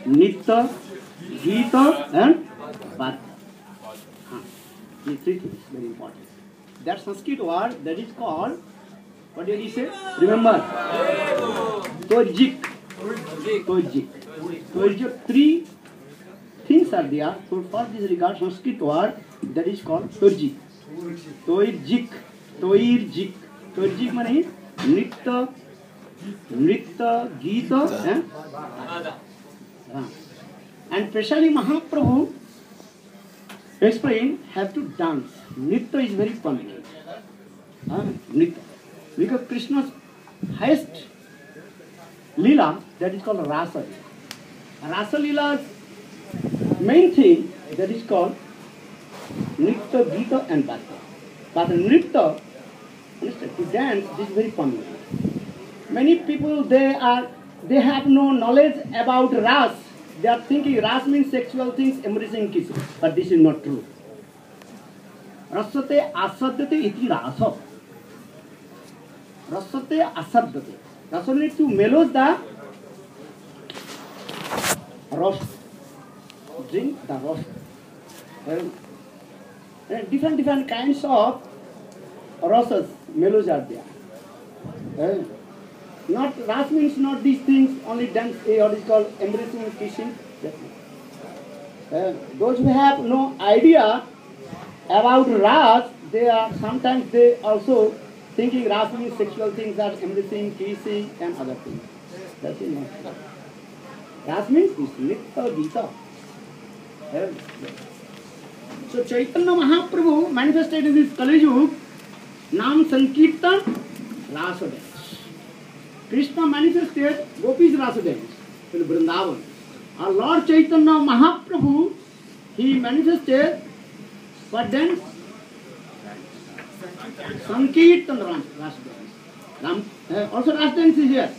Nitya, Gita and Bhatya. These three things very important. That Sanskrit word that is called, what did he say? Remember? Tojik. Tojik. Tojik. Three things are there. So for this regard, Sanskrit word that is called Tojik. Tojik. Tojik. Tojik means Nitya, Nritya, Gita and and especially Mahaprabhu explain have to dance. Nitya is very prominent. Nitya. Because Krishna's highest lila, that is called Rasa. Rasa lila's main thing that is called Nitya, Gita and Bhatya. But Nitya, to dance, this is very prominent. Many people they have no knowledge about ras. They are thinking ras means sexual things, embracing kissing. But this is not true. Rasate asadyate iti rasa. Rasate asadyate. Rasa means to mellow the ras. Drink the ras. Different kinds of rasas, mellows are there. Not ras means not these things, only dance, what is called embracing and kissing. Those who have no idea about ras, they are sometimes they also thinking ras means sexual things are embracing, kissing and other things. That is not true. Ras means this Nitya Gita. So Chaitanya Mahaprabhu manifested in this Kali Yuga, Nam Sankirtan Rasa dance. Krishna manifested Gopis Rasa dance in Vrindavan. Our Lord Chaitanya Mahaprabhu, he manifested what dance? Sankirtan Rasa dance. Also Rasa dance is here.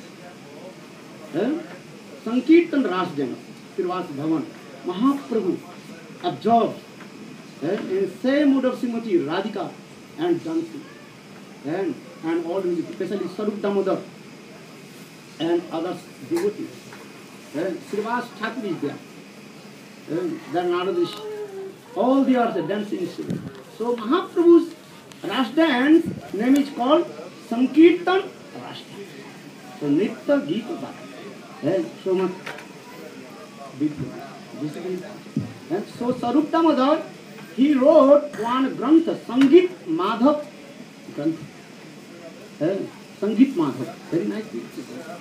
Sankirtan Rasa dance. Srivas Bhavan. Mahaprabhu absorbed in same mood of Srimati Radhika and dancing. And all music, especially Sarup Damodar and other devotees. Srivas Thakur is there. Then Naradish. All the others dancing. So Mahaprabhu's Ras dance name is called Sankirtan Ras dance. So Nitya Gita Bhatya. So much beautiful. And so Sarup Damodar, he wrote one Grantha, Sangit Madhav Grantha. Sangit Madhav. Very nice picture.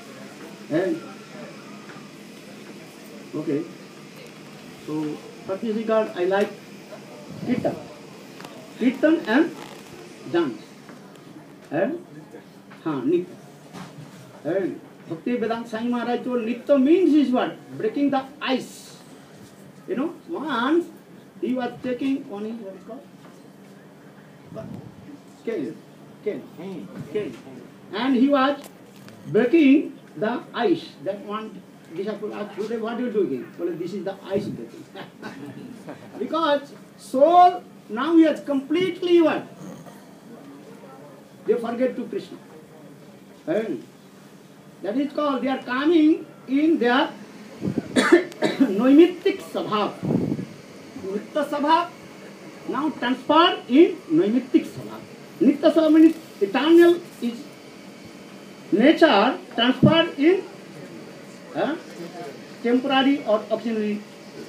Okay. So, for this regard, I like Kirtan. Kirtan and dance. Nitya. Bhakti Vedanta Swami Maharaj told Nitya means is what? Breaking the ice. You know, once he was taking on his, what is called? Cane. And he was breaking the ice. That one disciple asked, today what are you doing? Well, this is the ice breaking. Because soul, now he has completely what? They forget to Krishna. And that is called, they are coming in their Noimittik Sabhav. Nitya Sabhav now transferred in Noimittik Sabhav. Nitya Sabhav means eternal is nature transferred in temporary or auxiliary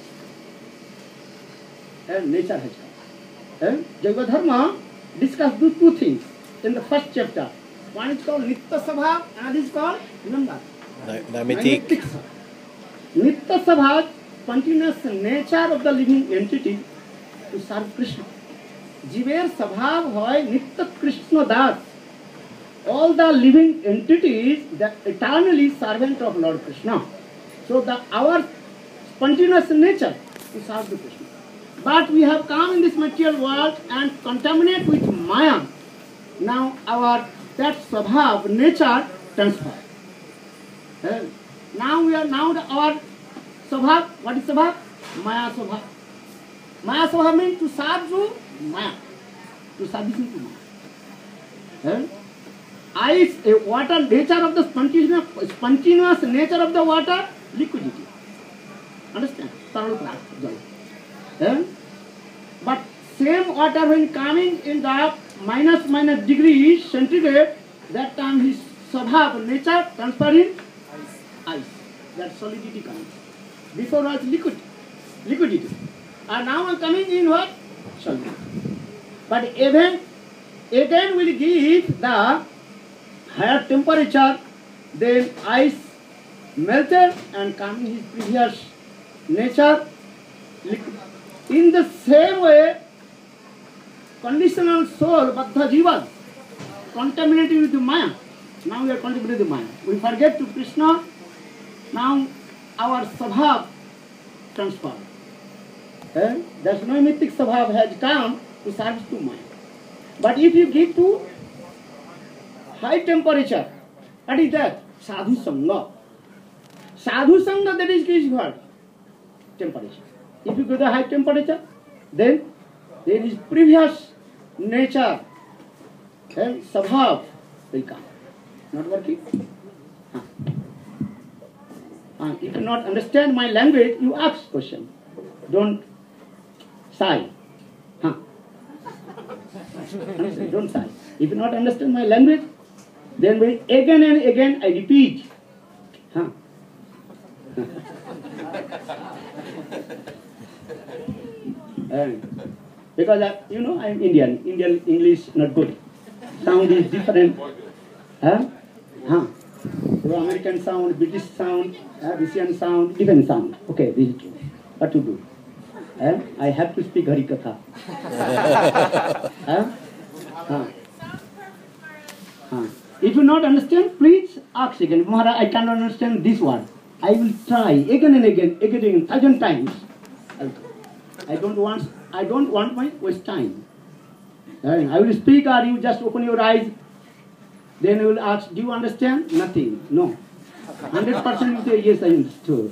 nature has come. Jaiva discussed these two things in the first chapter. One is called Nitya Sabhav, another is called Naimittik. Nitya Sabhav, continuous nature of the living entity to serve Krishna. Jiver Sabhav hoy Nitya Krishna Das. All the living entities, the eternally servant of Lord Krishna. So our spontaneous nature to serve the Krishna. But we have come in this material world and contaminate with Maya. Now that Sabhav nature transfer. Now our Sabhav, what is Sabhav? Maya Sabhav. Maya Sabhav means to serve to Maya. To service to Maya. Ice, water, nature of the spontaneous nature of the water, liquidity. taral jal. But same water when coming in the minus degree centigrade, that time his swabhav, nature transferring ice. That solidity comes. Before was liquidity. And now I'm coming in what? Solidity. But even again will give the higher temperature, then ice melted and coming his previous nature liquid. In the same way, conditional soul, Baddha Jiva, contaminated with the Maya. Now we are contaminated with the Maya. We forget to Krishna. Now our Sabhav transferred. There's no mythic Sabhav has come to service to Maya. But if you give to high temperature, what is that? Sadhu Sangha. Sadhu Sangha, that is what? Temperature. If you go to high temperature, then there is previous nature, then Sabhav will come. Not working? If you not understand my language, you ask question. Don't sigh. Don't sigh. If you not understand my language, then again and again I repeat. Because I'm Indian. Indian English not good. Sound is different. So American sound, British sound, Russian sound, different sound. Okay, this is true. What to do? I have to speak Harikatha. If you not understand, please ask again. Maharaj, I cannot understand this word. I will try again and again, 1,000 times. I don't want my waste time. I will speak, or you just open your eyes. Then you will ask, do you understand? Nothing. No. 100% you say, yes, I understood.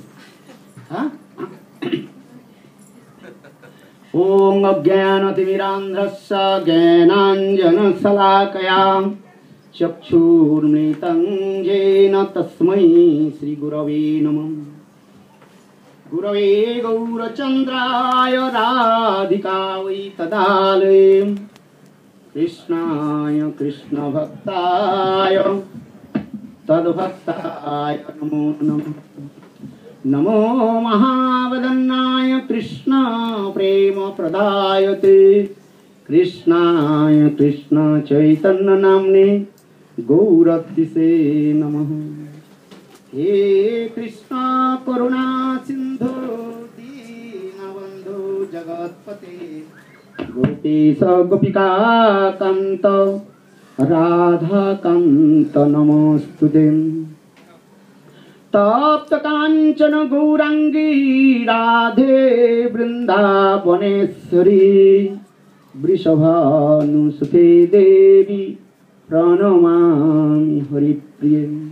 Om Ajnana Timirandhrasya Jnananjana Salakaya Chakshurmritam Jena Tasmai Sri Gurave Namah. Gurave Gaurachandraya Radhikavai Tadalaya Krishnaya Krishna Bhaktaya Tadbhaktaya Namo Namah. Namo Mahavadannaya Krishna Prema Pradayate Krishnaya Krishna Chaitanya Namne Gauratise Namah. He Krishna Karuna Sindhu Dinabandhu Jagatpate Gopisa Gopika Kanta Radha Kanta Namostudem. Tapta Kanchana Gaurangi Radhe Vrindavaneshwari Vrishabhanusute Devi Pranamami Haripriya.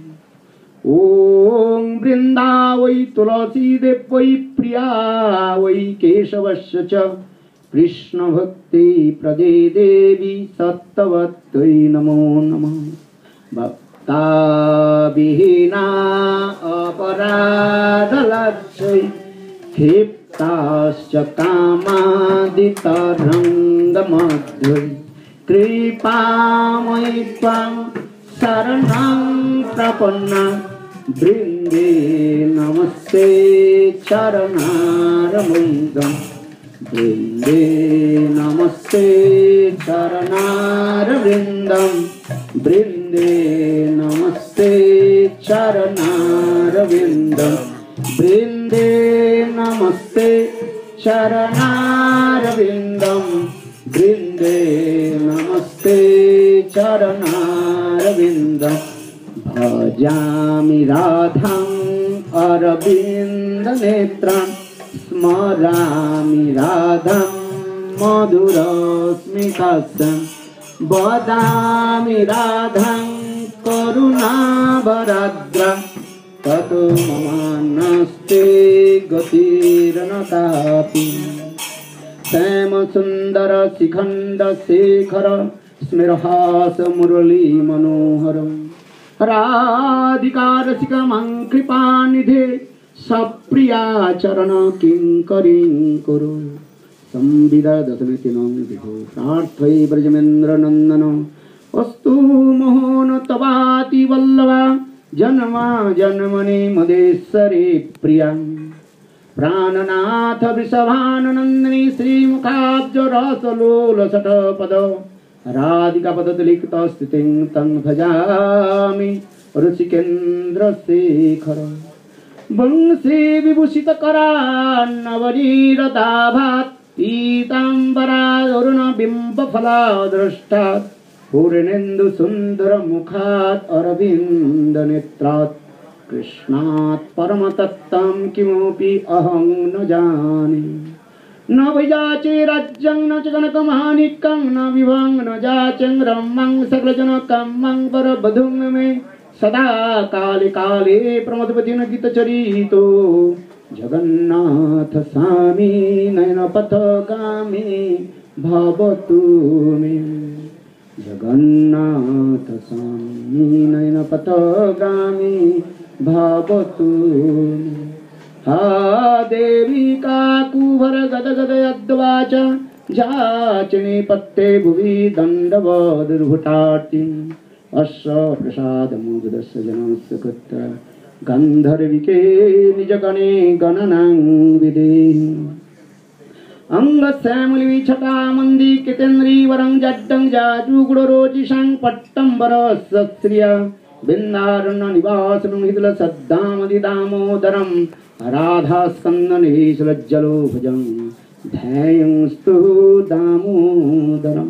Om Vrindavai Tulasi Devai Priyavai Keshavasya Cha Krishna Bhakti Prade Devi Sattvatai Namo Namah. Bhakta-vihina aparadhalakshai khiptasya kamaditarangamadhvai kripamai tvam saranam prapanna brinde namaste charanaramidam brinde namaste charanaravindam brinde namaste charanaravindam brinde namaste charanaravindam brinde namaste charanaravindam bhajami radham aravinda netram smarami radham madhurasmitasam Vadami radham karuna varadra tato mamanaste gatiranatapi Sama sundara sikhanda sekhara smirhasa murali manoharam Radhika rasika mankripānidhe Supriya चरण किंकरीं कुरु संविदा दशमितिनं विभो प्रार्थये ब्रजमेन्द्र नंदन अस्तु मोहन तवाति वल्लभा जन्मा जन्मनि मदेश्वरी प्रिया प्राणनाथ वृषभानंदिनी श्रीमुखाब्ज रसलोल सटपद राधिका पदलिखित स्थितिं तं भजामि ऋषिकेन्द्र शेखर वंशी विभूषित करान्नवनीरताभात् पीताम्बरारुण बिंब फला दृष्टात् पूर्णेन्दु सुंदर मुखात् अरविंद नेत्रात् कृष्णात् परमतत्त्वं किमपि अहं न जाने न विजाचे राज्यं न च कनकमाणिक्यं न विभं न जाचं रम्यं सकलजनकं मं वरवधूं मे सदा काले काले प्रमोदवतीन गीतचरितो जगन्नाथ स्वामी नयनपथगामी भवतु मे जगन्नाथ स्वामी नयनपथगामी भवतु मे हा देवी काकुभर गदगद यद्वाच जाचने पत्ते भुवि दण्डवदुर्भुटार्तिम् अश्व प्रसाद मुदस्य जनस्य कुत्र गंधर्विके निजगणे गणनां विदेहि अंगश्यामली छटा मंदी कितेन्द्री वरं जड्डं जाजुगुडरोजिषं पट्टंबरस्त्रिया बिन्दारण्य निवासनं हिदल सद्दामदि दामोदरं राधास्कन्दनेशलज्जलो भजं ध्येयंस्तु दामोदरम्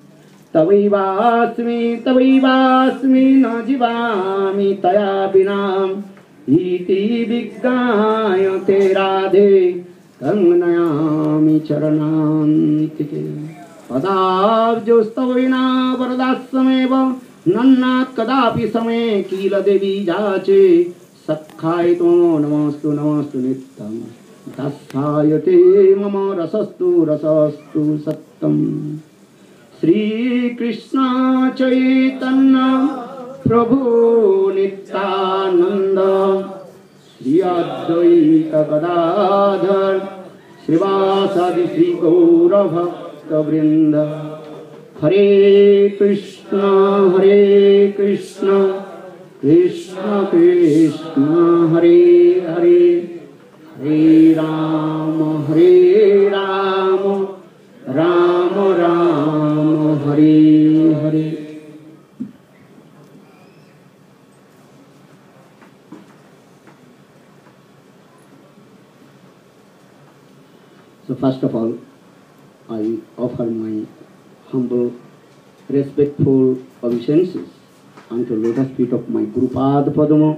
तवैवास्मि न जीवामि तया विना इति विज्ञाय ते राधे तं नयामि चरणान्तिके पदाब्जोस्तव विना वरदास्यमेव नन्नात् कदापि समे किल देवी जाचे सखाय तो नमस्तु नमस्तु नित्यं दास्याय ते मम रसस्तु सत्यम् श्री कृष्ण चैतन्य प्रभु नित्यानंद श्री अद्वैत गदाधर श्रीवासादि श्री गौर भक्त वृंद हरे Krishna Krishna Krishna Hare Hare Hare Ram Ram Ram Hare Hare. So first of all, I offer my humble, respectful obeisances unto lotus feet of my Gurupad Padma,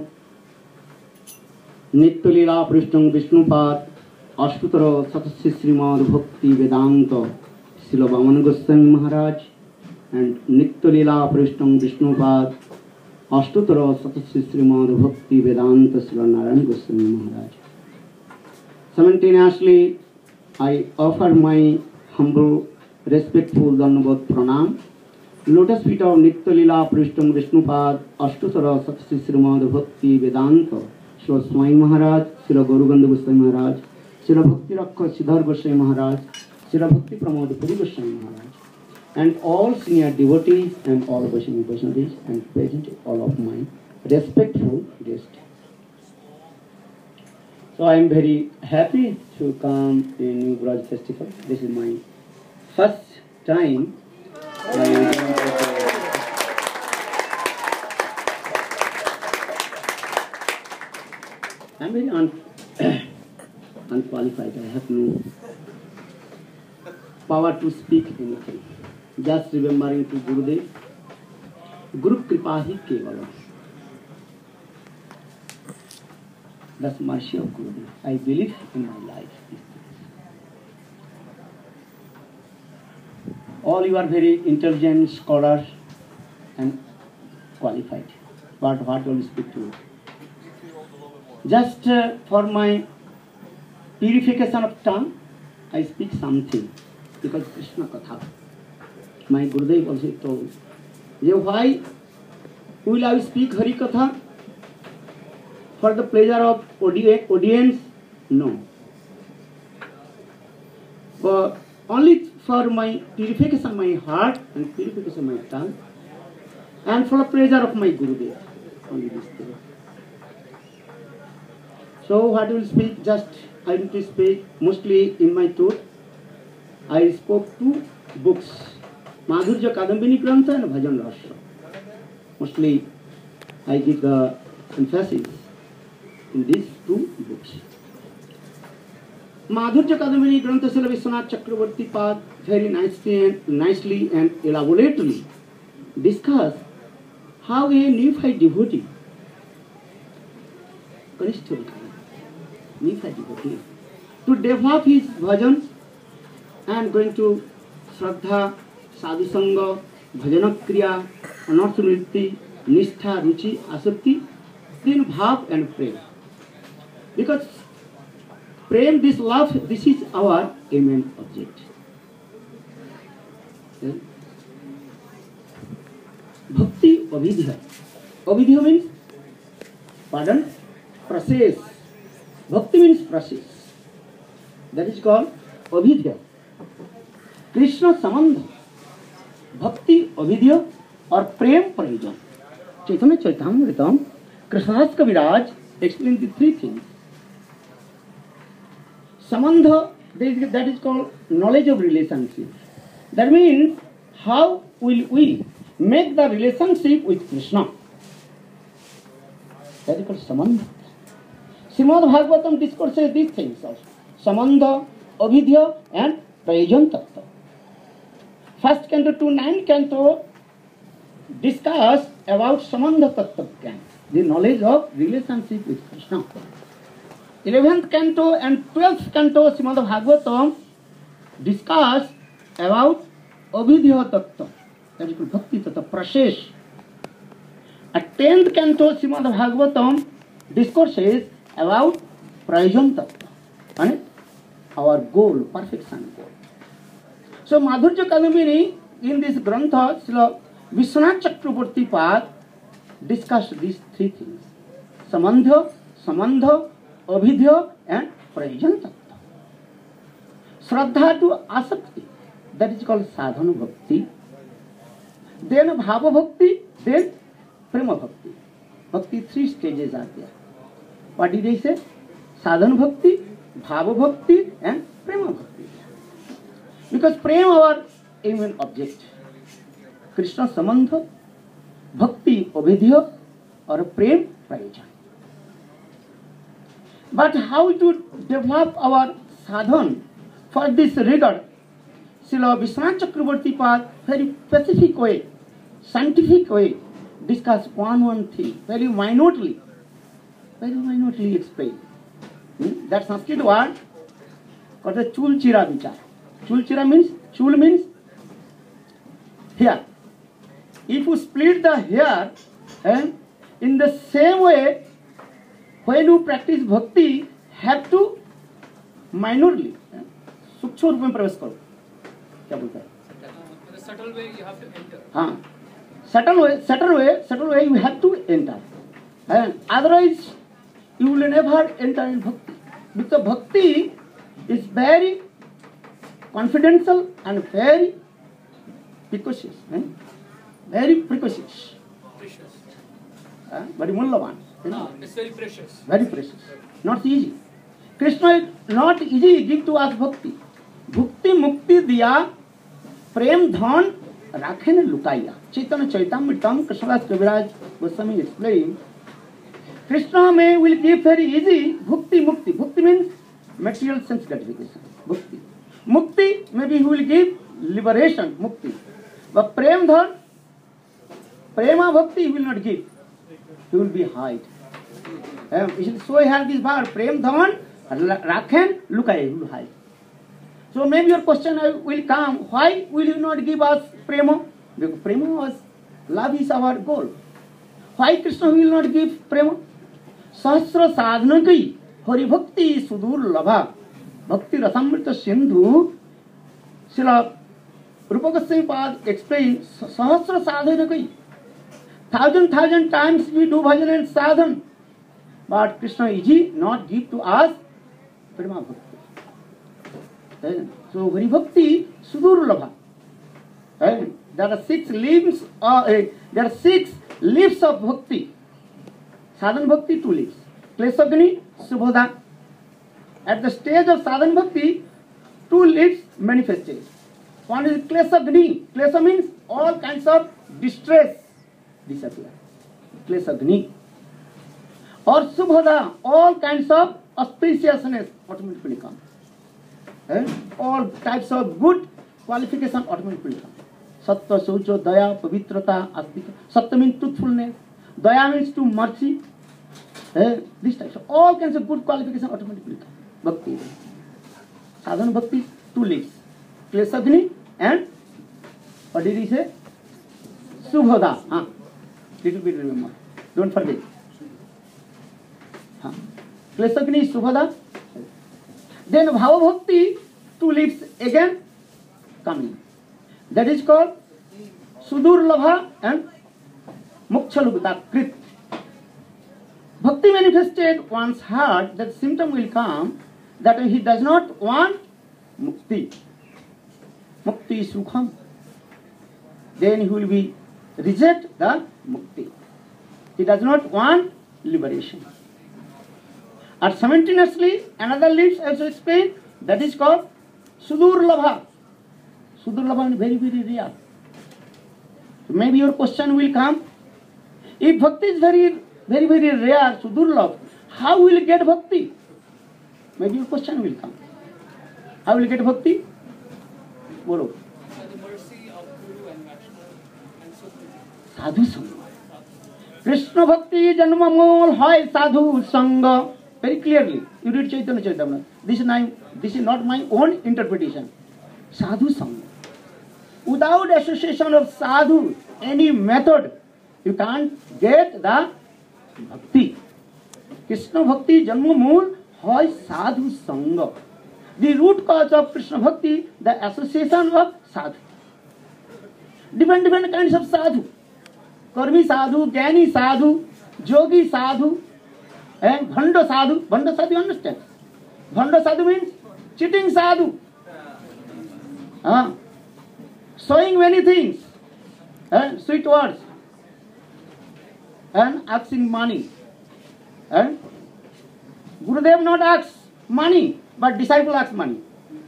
Nitya Leela Prishnam Vishnupad, Ashtutara Satasya Srimad Bhakti Vedanta Srila Vamana Goswami Maharaj, and Nitya Leela Prishnam Vishnupad, Ashtutara Satasya Srimad Bhakti Vedanta Srila Narayana Goswami Maharaj. Simultaneously, I offer my humble, respectful Dandavat Pranam, lotus feet of Nitya Leela Prishnam Vishnupad, Ashtutara Satasya Srimad Bhakti Vedanta Srila Swami Maharaj, Srila Gauraganda Goswami Maharaj, Srila Bhakti Rakha Siddhar Goswami Maharaj, Srila Bhakti Pramod Puri Goswami Maharaj, and all senior devotees and all Vaishnavas and present all of my respectful guests. So I am very happy to come in New Braj Festival. This is my first time. I am very unqualified. I have no power to speak anything. Just remembering to Gurudev, Guru Kripa hi kevala. That's mercy of Gurudev. I believe in my life. All you are very intelligent scholars and qualified. But what will speak to you? Just for my purification of tongue, I speak something. Because Krishna Katha. My Gurudev also told, why will I speak Hari Katha? for the pleasure of audience? No. But only for my purification of my heart and purification of my tongue, and for the pleasure of my Gurudev. Only this thing. So what will speak? Just I will to speak mostly in my tour. I spoke two books, Madhurya Kadambini Grantha and Bhajan Rasha. Mostly I give the emphasis in these two books. Madhurya Kadambini Grantha Srila Vishwanath Chakravarti Pad very nicely and elaborately discuss how a neophyte devotee, to develop his bhajan and going to Shraddha, Sadhu Sangha, Bhajana Kriya, Anartha Nritti, Nishtha, Ruchi, Asakti, then Bhav and Prem. Because Prem, this love, this is our main object. Bhakti Avidya. Avidya means, pardon, process. Bhakti means process. That is called Avidya. Krishna Samandha. Bhakti Avidya or Prem Prayojan. Chaitanya Chaitamritam, Krishnadas Kaviraj explains the three things. Samandha, that is called knowledge of relationship. That means, how will we make the relationship with Krishna? That is called Samandha. Srimad Bhagavatam discourses these things also. Samandha, Avidya and Prayojan Tattva. First canto to 9th canto discuss about Samandha Tattva Jnana, the knowledge of relationship with Krishna. 11th canto and 12th canto Srimad Bhagavatam discuss about Avidya Tattva, that is called Bhakti Tattva, process. At 10th canto Srimad Bhagavatam discourses about Prayojan Tattva, and our goal, perfection goal. So Madhurya Kadambini in this Grantha, Srila Vishwanath Chakravarti Pad discussed these three things. Samandha, Avidya and Prayojan Tattva. Shraddha to Asakti, that is called Sadhana Bhakti. Then Bhava Bhakti, then Prema Bhakti. Bhakti, three stages are there. What did I say? Sadhana Bhakti, Bhava Bhakti and Prema Bhakti. Because Prema our main object. Krishna Samandha, Bhakti Avidya or Prem Prayojan. But how to develop our sadhan? For this regard, Srila Vishwanath Chakravarti Pad very specific way, scientific way, discuss one thing, very minutely explain. That Sanskrit word called the Chulchira Vichar. Chul means hair. If you split the hair, and in the same way, when you practice bhakti, have to minorly, सूक्ष्म रूप में प्रवेश करो. क्या बोलता है? The subtle way you have to enter. हाँ, subtle way you have to enter. And otherwise, you will never enter in bhakti. Because bhakti is very confidential and very precocious. Very precocious. Precious. Very mullavan. It's very precious. Very precious. Not easy. Krishna is not easy give to us bhakti. Bhukti mukti diya prem dhan rakhen lukaiya. Chaitanya Chaitamritam Krishnadas Kaviraj Goswami explained. Krishna will give very easy bhukti mukti. Bhukti means material sense gratification. Bhukti. Mukti, maybe he will give liberation, mukti. But prem dhan, prema bhakti he will not give. He will be hide. So he has this bar, prem dhan rakhen lukaiya, he will hide. So maybe your question will come, why will you not give us prema? Because prema was, love is our goal. Why Krishna will not give prema? Sahasra sadhana kai, hari bhakti sudur labha, bhakti rasamrita sindhu. Srila Rupa Goswami Pad explains, sahasra sadhana kai. Thousand times we do bhajan and sadhan. but Krishna is he not give to us prema bhakti. So Hari Bhakti Sudurlabha. There are 6 leaves. There are 6 leaves of bhakti. Sadhana Bhakti 2 leaves. Klesagni, Subhoda. At the stage of Sadhana Bhakti, 2 leaves manifested. One is Klesagni. Klesa means all kinds of distress disappear. Klesagni. Or Subhoda, all kinds of auspiciousness automatically come. All types of good qualification automatically come. Sattva, Saucha, Daya, Pavitrata, Astika. Sattva means truthfulness. Daya means to mercy. These types of all kinds of good qualification automatically come. Bhakti. Sadhana Bhakti, 2 leaves. Klesagni and what did he say? Subhoda. Little bit remember. Don't forget. Klesagni, Subhoda. Then Bhava Bhakti, 2 leaves again coming. That is called Sudurlabha and Mokshalubhita Krit. Bhakti manifested one's heart that symptom will come that he does not want mukti. Mukti sukham. Then he will be reject the mukti. He does not want liberation. And simultaneously, another leaves also explained, that is called Sudurlabha. Sudurlabha is very, very rare. Maybe your question will come, if bhakti is very, very, very rare, Sudurlabha, how will you get bhakti? Maybe your question will come. How will you get bhakti? Bolo. By the mercy of Guru and Vaishnava and Sukhmati. Sadhu Sangha. Krishna Bhakti Janma Mol Hai Sadhu Sangha. Very clearly. You read Chaitanya Charitamrita. This is not my own interpretation. Sadhu Sangha. Without association of sadhu, any method, you can't get the bhakti. Krishna Bhakti Janma Mol Hai Sadhu Sangha. The root cause of Krishna Bhakti, the association of sadhu. Different kinds of sadhu. Karmi sadhu, Jnani sadhu, Yogi sadhu, and Bhanda sadhu. Bhanda sadhu, you understand? Bhanda sadhu means cheating sadhu. Showing many things, sweet words, and asking money. Gurudev not asks money, but disciple asks money.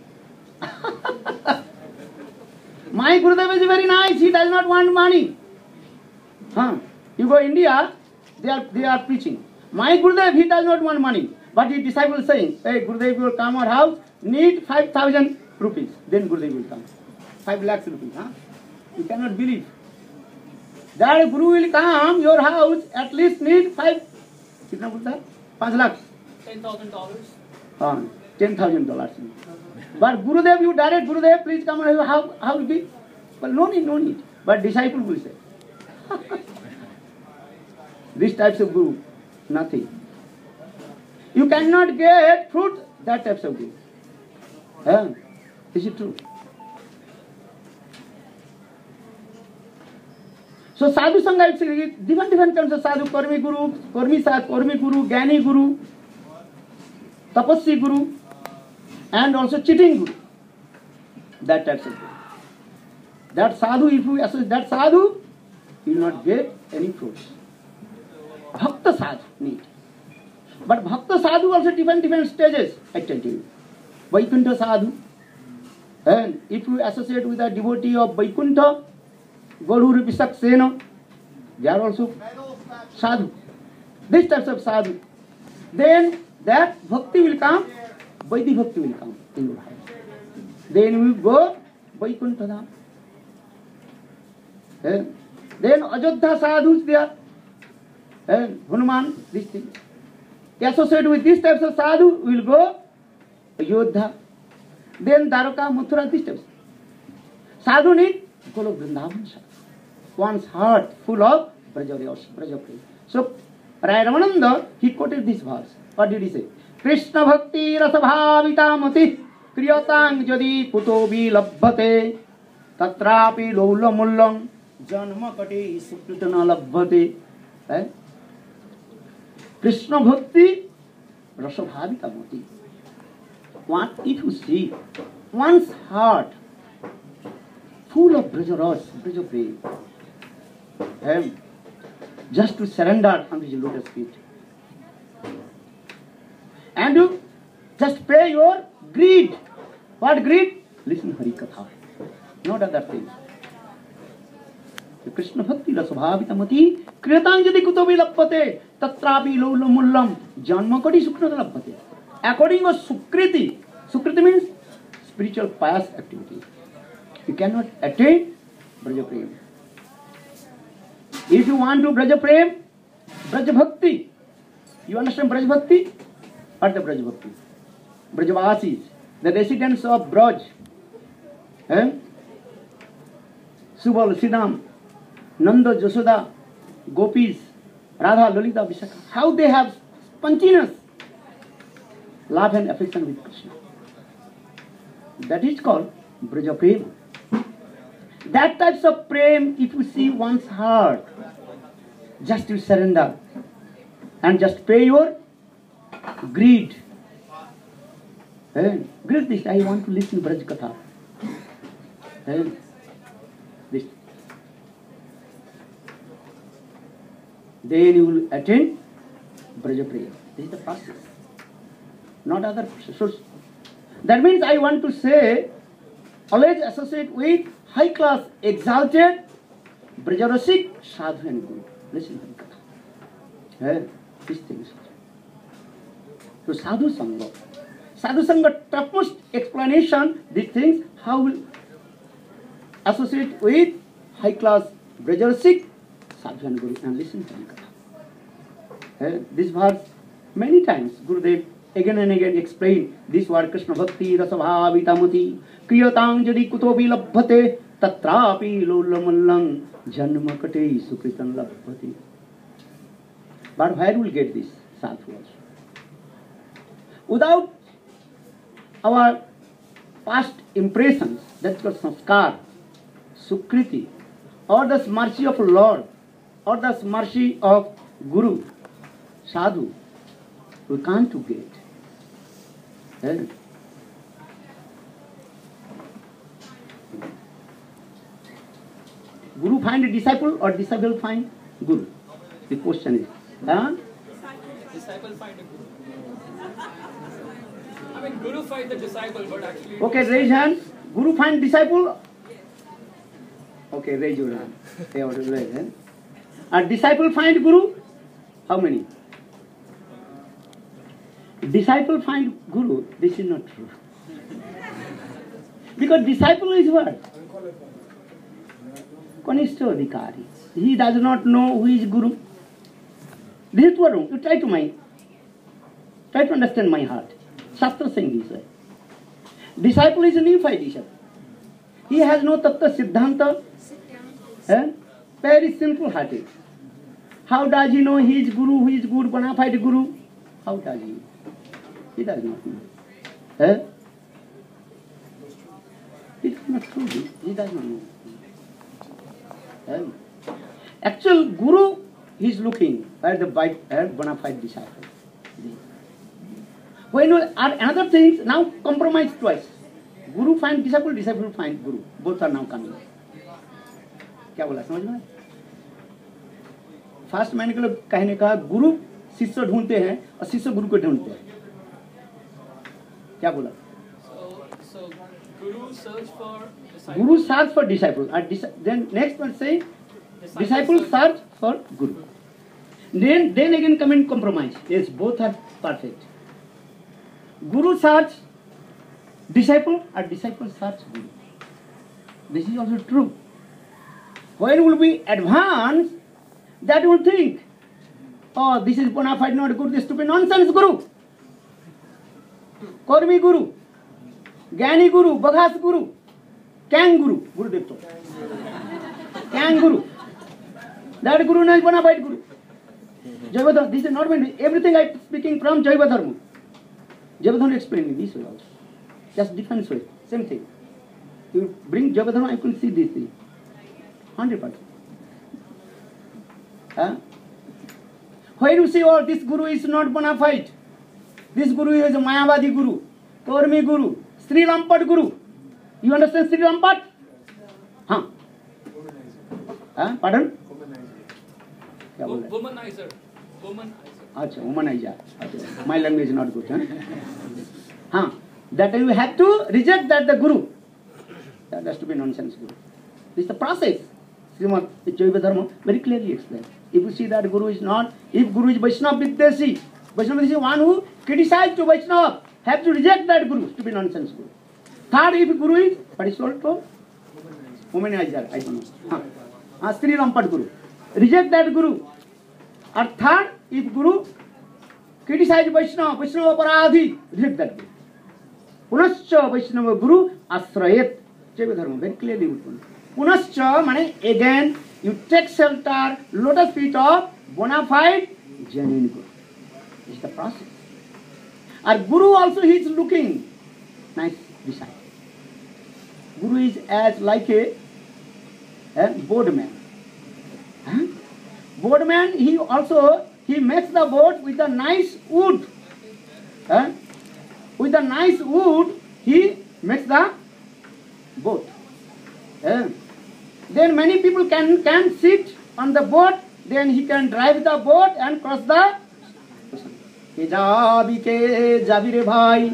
My Gurudev is very nice, he does not want money. You go India, they are preaching. My Gurudev, he does not want money. But his disciple saying, hey, Gurudev will come our house, need 5,000 rupees. Then Gurudev will come. 5 lakhs rupees. You cannot believe. That Guru will come your house, at least need 5. Kitna bolta hai? 5 lakhs. $10,000. $10,000. But Gurudev, you direct Gurudev, please come and how will be? Well, no need. But disciple will say. These types of Guru, nothing. You cannot get fruit, that types of Guru. Is it true? So sadhu sangha is different kinds of sadhu, karmi guru, Jnani guru, tapasvi guru, and also cheating guru. That types of guru. That sadhu, if you associate that sadhu, you will not get any fruits. Bhakta sadhu need. But bhakta sadhu also different stages. I tell you. Vaikuntha sadhu. And if you associate with a devotee of Vaikuntha, Gauru Visaksena, they are also sadhu. These types of sadhu. Then that bhakti will come, Vaidhi bhakti will come in your heart. Then we go Vaikuntha Dham. Then Ajodhya sadhus there. And Hanuman, this thing. Associated with these types of sadhu, we will go Ayodhya. Then Dwaraka, Mathura, these types. Sadhu need Golok Vrindavan sadhu. One's heart full of Braja Prem. So, Rai Ramananda, he quoted this verse. What did he say? Krishna Bhakti Rasabhavita Mati Kriyatang Jadi Putobi Labhate Tatrapi Lola Mullam Janma Kati Supritana Labhate. Krishna Bhakti Rasabhavita Mati. What if you see one's heart full of Brajaras, Braja Prem, just to surrender unto his lotus feet. And you just pay your greed. What greed? Listen Hari Katha. Not other things. Krishna Bhakti Rasabhavita Mati Kriyatanjali Kutobi Lappate Tatrapi Lolo Mullam Janmakadi Sukrita Lappate. According to Sukriti, Sukriti means spiritual pious activity. You cannot attain Braja Prem. If you want to Braja Prem, Braja Bhakti, you understand Braja Bhakti? What the Braja Bhakti? Brajavasis, the residents of Braj, Subal, Siddham, Nanda, Jasoda, Gopis, Radha, Lalita, Vishakha, how they have spontaneous love and affection with Krishna. That is called Braja Prema. That types of prem, if you see one's heart, just to surrender and just pay your greed. Greed this, I want to listen to Braj Katha. This. Then you will attain Braja Prema. This is the process. Not other process. That means I want to say, always associate with high class, exalted, Brajarasik, Sadhu and Guru. Listen to Katha. These things. So Sadhu Sangha. Sadhu Sangha, topmost explanation, these things, how will associate with high class, Brajarasik, Sadhu and Guru. And listen to Katha. This verse, many times, Gurudev again and again explain this word Krishna Bhakti Rasabhavita Mati Kriyatanjali Kutobi Labbhate Tatrapi Lolamallang Janmakate Sukritan Labbhate. But where will get this sadhu also? Without our past impressions, that's called sanskar, sukriti, or the mercy of Lord, or the mercy of Guru, sadhu, we can't to get. Guru find a disciple or disciple find Guru? The question is. Disciple find a Guru. I mean, Guru find the disciple, but actually... Okay, raise hand. Guru find disciple? Okay, raise your hand. Okay, raise hand. A disciple find Guru? How many? Disciple find Guru, this is not true. Because disciple is what? Kanishta Adhikari. He does not know who is Guru. This is wrong. You try to understand my heart. Shastra saying this way. Disciple is a neophyte disciple. He has no tattva siddhanta. Very simple hearted. How does he know he is Guru, who is good, bona fide Guru? How does he? He does not know. It is not true. He does not know. Actual Guru, he is looking at the bona fide disciple. When another things, now compromise twice. Guru find disciple, disciple find Guru. Both are now coming. क्या बोला समझ में? First मैंने कहने कहा गुरु शिष्य ढूंढते हैं और शिष्य गुरु को ढूंढते हैं. क्या बोला? So Guru search for disciple. Guru search for disciple. Then next one say disciple search for Guru. Then again come in compromise. Yes, both are perfect. Guru search disciple or disciple search Guru. This is also true. When will be advanced, that will think, oh, this is bona fide not Guru, this stupid nonsense Guru. Kormi Guru, Gyani Guru, Baghas Guru, Kang Guru, Guru Devto. Kang Guru. That Guru is bona fide Guru. Jaivadharma, this is not meant, everything I am speaking from Jaivadharma. Jaivadharma explaining this way also. Just different way, same thing. You bring Jaivadharma, I can see this thing. 100%. Why you say, oh, this guru is not bona fide? This guru is a Mayavadi guru, Kormi guru, Sri Lampad guru. You understand Sri Lampad? Huh? Pardon? Womanizer. Achha, womanizer. My language is not good. Huh? That you have to reject that the guru. That has to be nonsense guru. This is the process. Srimad Jaiva Dharma very clearly explained. If you see that guru is not, if guru is Vaishnava Viddeshi, Vaishnava Viddeshi, one who criticizes to Vaishnava, have to reject that guru to be nonsense guru. Third, if guru is, what is called for? Womanizer, I don't know. Sri Lampad guru. Reject that guru. Or third, if guru criticizes Vaishnava, Vaishnava Aparadhi, reject that guru. Punascha Vaishnava guru asrayet. Jaiva Dharma very clearly written. Punascha means again you take shelter, lotus feet of bona fide genuine guru. This is the process. Our guru also he is looking nice disciple. Guru is as like a boatman. Boatman, he makes the boat with a nice wood. With a nice wood, he makes the boat. Then many people can sit on the boat, then he can drive the boat and cross the ocean. Ke jabi re bhai,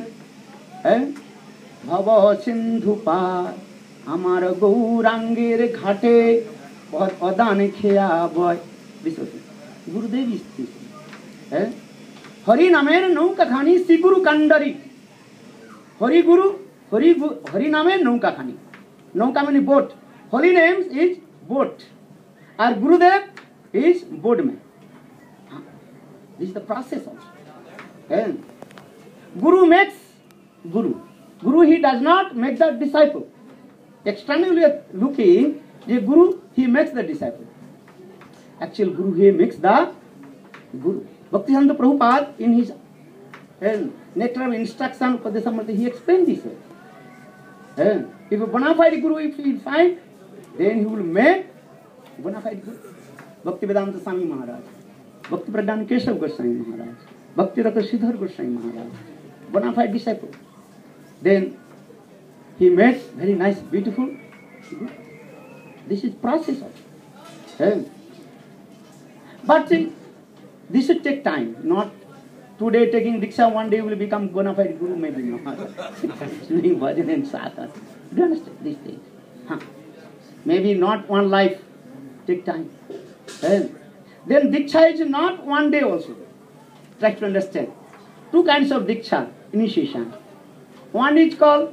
bhava sindhu par, amar gaurangir ghate, adan khya boy. This was it. Gurudev is this. Hari namer nauka khani siguru kandari. Hari Guru, Hari namer nauka khani. Nauka means boat. Holy names is boat. Our Gurudev is boatman. This is the process also. Guru makes Guru. Guru he does not make the disciple. Externally looking, the Guru he makes the disciple. Actual Guru he makes the Guru. Bhaktivedanta Prabhupada in his Nectar of Instruction Upadesamrita he explained this way. If a bona fide Guru if he find, then he will make bona fide Guru. Bhaktivedanta Swami Maharaj, Bhakti Pradhan Keshav Goswami Maharaj, Bhakti Rata Sridhar Goswami Maharaj, bona fide disciple. Then he made very nice, beautiful Guru. This is process of. But this should take time, not today taking Diksha, one day will become bona fide Guru, maybe not. Doing bhajan and sadhana. Do you understand these things? Maybe not one life, take time. Then Diksha is not one day also. Try to understand. Two kinds of Diksha, initiation. One is called,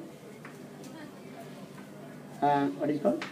what is called?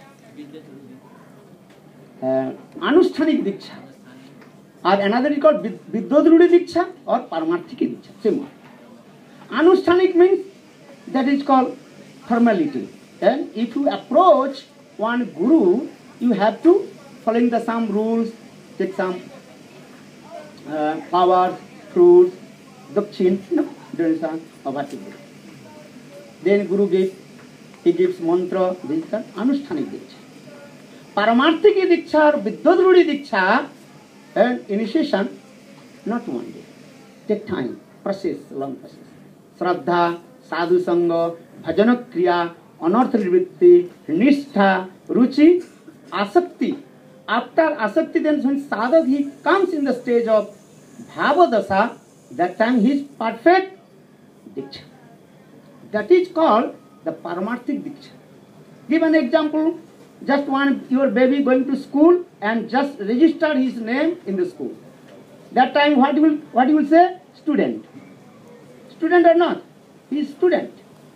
Anushthanik Diksha. Or another is called Vidyodrudi Diksha or Paramarthiki Diksha. Same one. Anushthanik means that is called formality. And if you approach one guru, you have to following the some rules, take some flowers, fruits, dakshin, doing some abhati. Then guru he gives mantra, this is Anushthanik Diksha. Paramarthiki Diksha or Vidyodrudi Diksha and initiation, not one day. Take time, process, long process. Shraddha, sadhu sanga, bhajana kriya, anartha nivritti, nishtha, ruchi, asakti. After asakti, then when sadhak he comes in the stage of bhava dasa, that time he is perfect diksha. That is called the paramarthik diksha. Give an example. Just one your baby going to school and just register his name in the school. That time what you will say? Student. Student or not? He is student.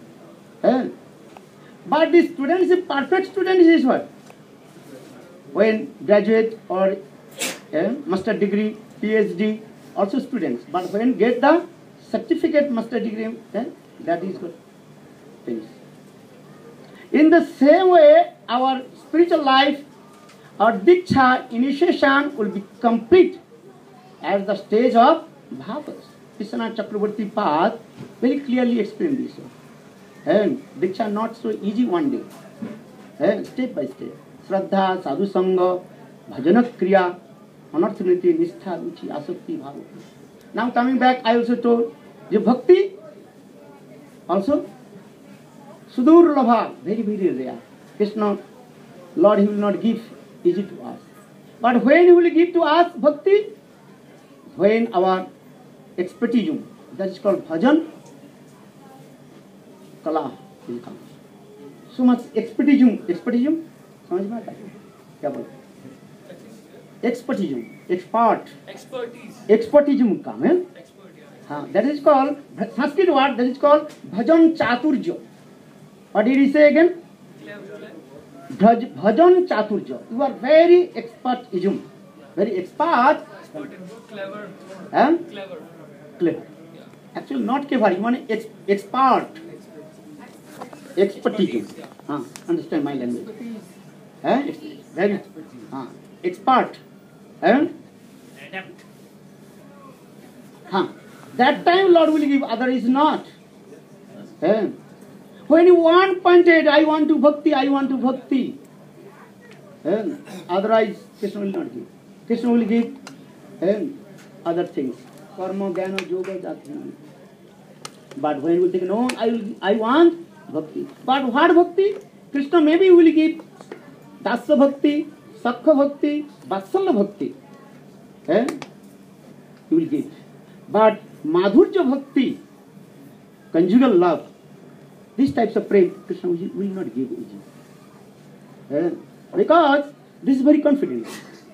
But the student is a perfect student is what? When graduate or master degree, PhD, also students. But when get the certificate master degree, that is good. Finish. In the same way, our spiritual life, our Diksha initiation will be complete at the stage of Bhavas. Vishwanath Chakravarti Path very clearly explained this. And Diksha not so easy one day. Step by step. Shraddha, Sadhu Sangha, Bhajana Kriya, anarthaniti, nishtha, ruchi, asakti, bhava. Now coming back, I also told the bhakti also sudur labha, very very rare. Krishna, Lord, He will not give easy to us. But when He will give to us bhakti, when our expertise, that is called bhajan kala will come. So much expertise, समझ में आता है क्या बोल expertise, expertise काम है हाँ, that is called Sanskrit word, that is called bhajan chaturja. What did he say again? Bhajan chaturja. You are very expertism, very expert Clever. and Clever. clever. Actually not clever, you want expert. Expertise. Understand my language. Very expert and adept. That time Lord will give, other is not. When you want pointed, I want to bhakti, otherwise Krishna will not give. Krishna will give other things. Karma, jnana, yoga, jati. But when you think, no, I want bhakti. But what bhakti? Krishna maybe will give Dasa bhakti, Sakha bhakti, Vatsala bhakti. He will give. But Madhurya bhakti, conjugal love, these types of prem, Krishna will not give easy. Because this is very confident.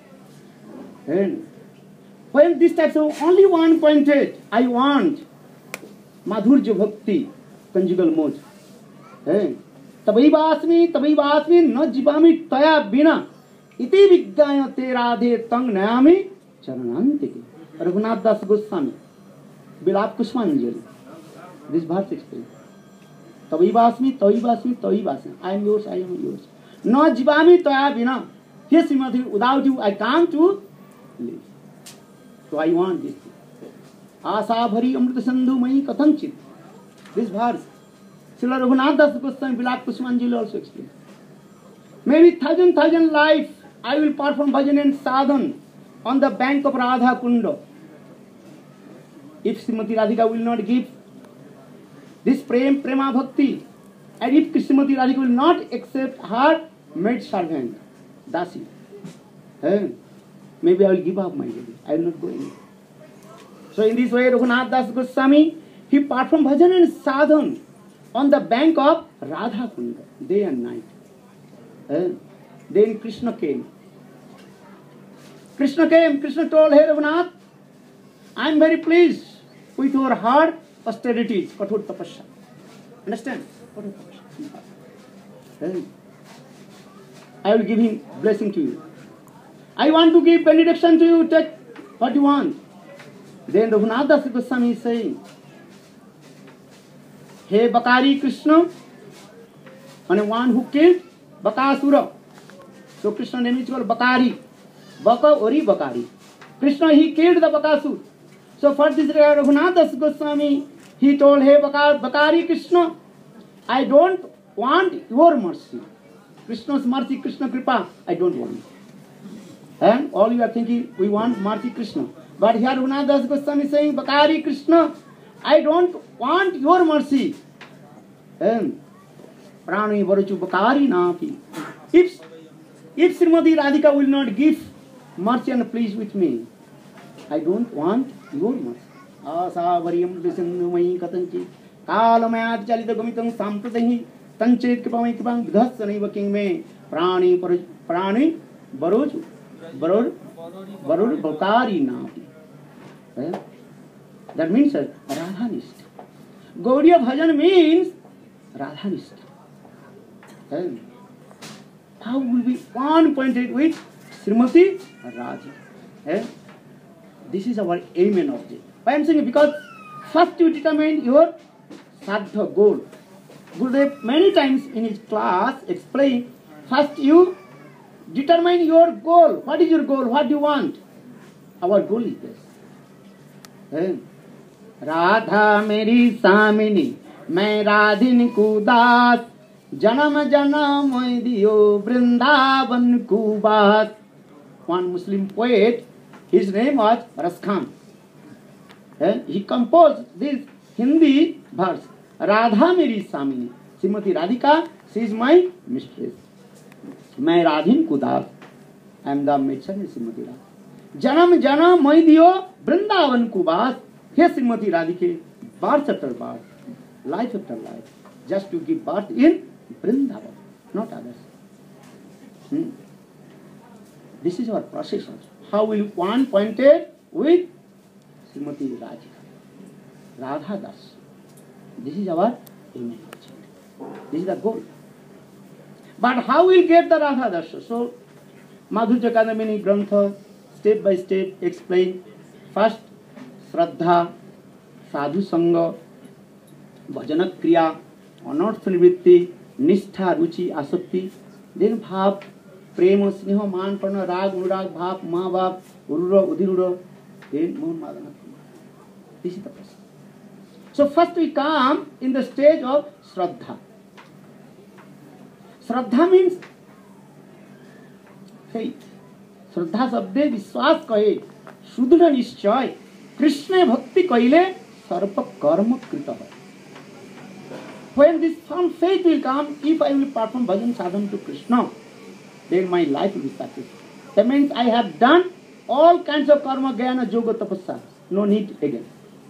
When these types of only one pointed, I want Madhurya bhakti, conjugal mode. तबैवास्मि न जीवामि तया बिना इति विज्ञायते राधे तंग नयामि चरणान्तिके. रघुनाथ दास गोस्वामी, विलाप पुष्पांजलि. This verse explains. तबैवास्मि, I am yours, न जीवामि तया बिना. Yes, Srimati, without you I can't to live. So I want this. आशा भरी अमृत सिंधु मयि कथंचित. This verse Srila Raghunath Das Goswami Vilap Pushpanjali also explains. Maybe thousand life I will perform bhajan and sadhan on the bank of Radha Kunda. If Srimati Radhika will not give this prema bhakti, and if Srimati Radhika will not accept her maid servant, Dasi, maybe I will give up my body. I will not go anywhere. So in this way, Raghunath Das Goswami, he performed bhajan and sadhan on the bank of Radha Kunda, day and night. Then Krishna came. Krishna told, hey Raghunath, I am very pleased with your hard austerities, kathor tapasya. Understand? Kathor tapasya. I will give him blessing to you. I want to give benediction to you, take what you want. Then Raghunath Das Goswami is saying, Hey Bakari Krishna, and one who killed Bakasura. So Krishna name is called Bakari. Baka Ori Bakari. Krishna, he killed the Bakasur. So for this Raghunath Das Goswami, he told, hey Bakari Krishna, I don't want your mercy. Krishna's mercy, Krishna Kripa, I don't want. And all you are thinking, we want mercy Krishna. But here Raghunath Das Goswami is saying, Bakari Krishna, I don't want your mercy. Prani Varuchu Bakari Napi. If Srimati Radhika will not give mercy and please with me, I don't want your mercy. Asa Variam Visindumai Katanchi Kalamayat Jalita Gomitam Sampratahi Tanchet Kipamai Kipam Vidhasanaiva King Me Prani Varuchu Varur Bakari Napi. That means Radhanist. Gaudiya Bhajan means Radhanist. How will be one pointed with Srimati Radha? This is our aim and object. Why I am saying? Because first you determine your sadha goal. Gurudev many times in his class explain, first you determine your goal. What is your goal? What do you want? Our goal is this. Radha मेरी सामिनी मैं राधिन को दास जन्म जन्म दियो वृंदावन को बास. One Muslim poet His name was Ras Khan. And he composed this Hindi verse. Radha meri Samini. Srimati Radhika, she is my mistress. मैं राधिन कुदास. I am the maidservant Srimati Radha. जन्म जन्म मैं दियो वृंदावन को बास. हे Srimati Radhike, birth after birth, life after life, just to give birth in Vrindavan, not others. This is our procession. How will one pointed with Srimati Radhika, Radha Das. This is our aim. This is the goal. But how will get the Radha Das? So, Madhurya Kadamini Grantha, step by step explain. First, Shraddha, Sadhu Sangha, Bhajana Kriya, Anartha Nivritti, Nishtha, Ruchi, Asakti, then Bhav, Prema, Sneha, Man, Parna, Rag, Urag, Bhav, Mahabhav, Urura, Udirura, then Mohan Madana. This is the process. So first we come in the stage of Shraddha. Shraddha means faith. Shraddha sabde Vishwas kahe, Shudra Nishchay, Krishna Bhakti kaile, Sarpa Karma Krita. When this firm faith will come, if I will perform bhajan sadhana to Krishna, then my life will be successful. That means I have done all kinds of karma, jnana, yoga, tapasya. No need again.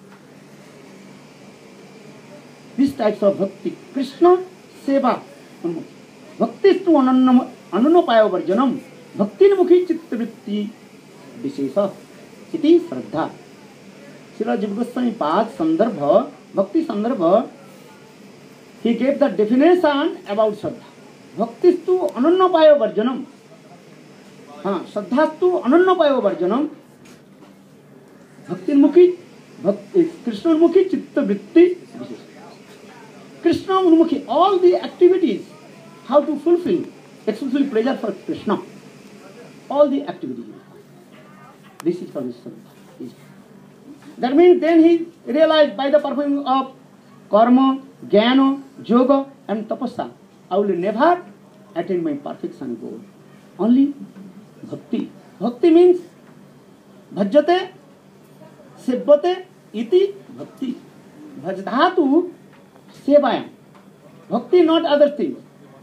These types of bhakti, Krishna seva, bhakti stu ananopaya varjanam, bhakti mukhi chittavritti vishesha, iti shraddha. Srila Jiva Goswami Pad Sandarbha, Bhakti Sandarbha, he gave the definition about Shraddha. Bhaktistu anannapaya varjanam. Shraddhastu anannapaya varjanam. Bhakti mukhi, Krishna mukhi chitta vritti. Krishna mukhi, all the activities, how to fulfill, exclusive pleasure for Krishna. All the activities. This is for Shraddha. That means then he realized by the performing of karma, jnana, yoga and tapasya, I will never attain my perfection goal. Only bhakti. Bhakti means bhajate, sevyate, iti bhakti. Bhajdhatu sevayam. Bhakti not other things.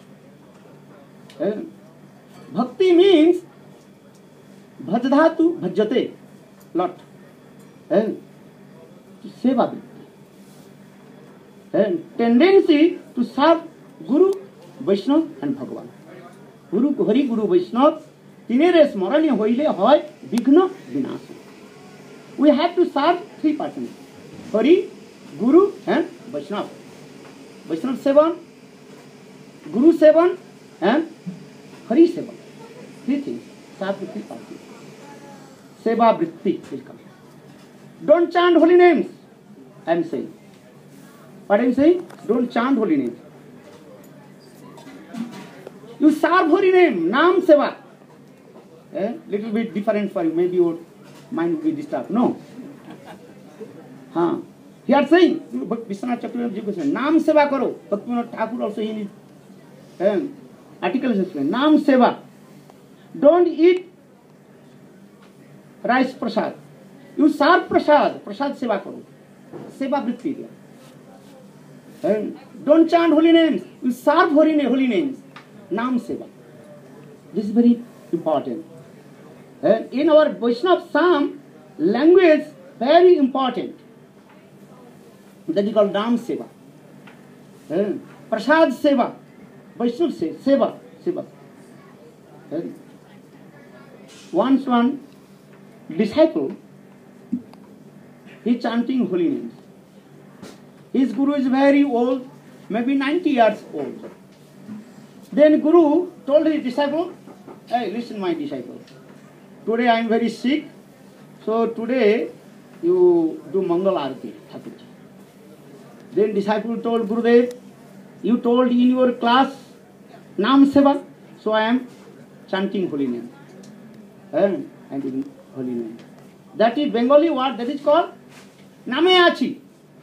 Bhakti means bhajdhatu, bhajate, lot. Seva bhakti. And tendency to serve Guru, Vaishnava and Bhagavan. Guru, Hari, Guru, Vaishnava, tinere smarani hoile hoy, vigna vinasa. We have to serve three persons. Hari, Guru and Vaishnava. Vaishnava Sevan, Guru Sevan and Hari Sevan. Three things. Serve the three persons. Seva Vritti will come. Don't chant holy names, I am saying. What I am saying? Don't chant holy names. You serve holy name, Nam Seva. Little bit different for you. Maybe your mind will be disturbed. No. He are saying, Vishwanath Chakravarti says, Nam Seva karo. Bhaktivinoda Thakur also in his article is explained. Nam Seva. Don't eat rice prasad. You serve prasad. Prasad seva karo. Seva vritti. Don't chant holy names. You serve holy names. Nam seva. This is very important. In our Vaishnava Sam, language very important. That is called Nam seva. Prasad seva. Vaishnava seva. Once one disciple, he is chanting holy names. His guru is very old, maybe 90 years old. Then Guru told his disciple, hey, listen my disciple, today I am very sick, so today you do Mangal Arati, Thakurji. Then disciple told Gurudev, you told in your class Nam Seva, so I am chanting holy name. And in holy name. That is Bengali word, that is called Name Achi.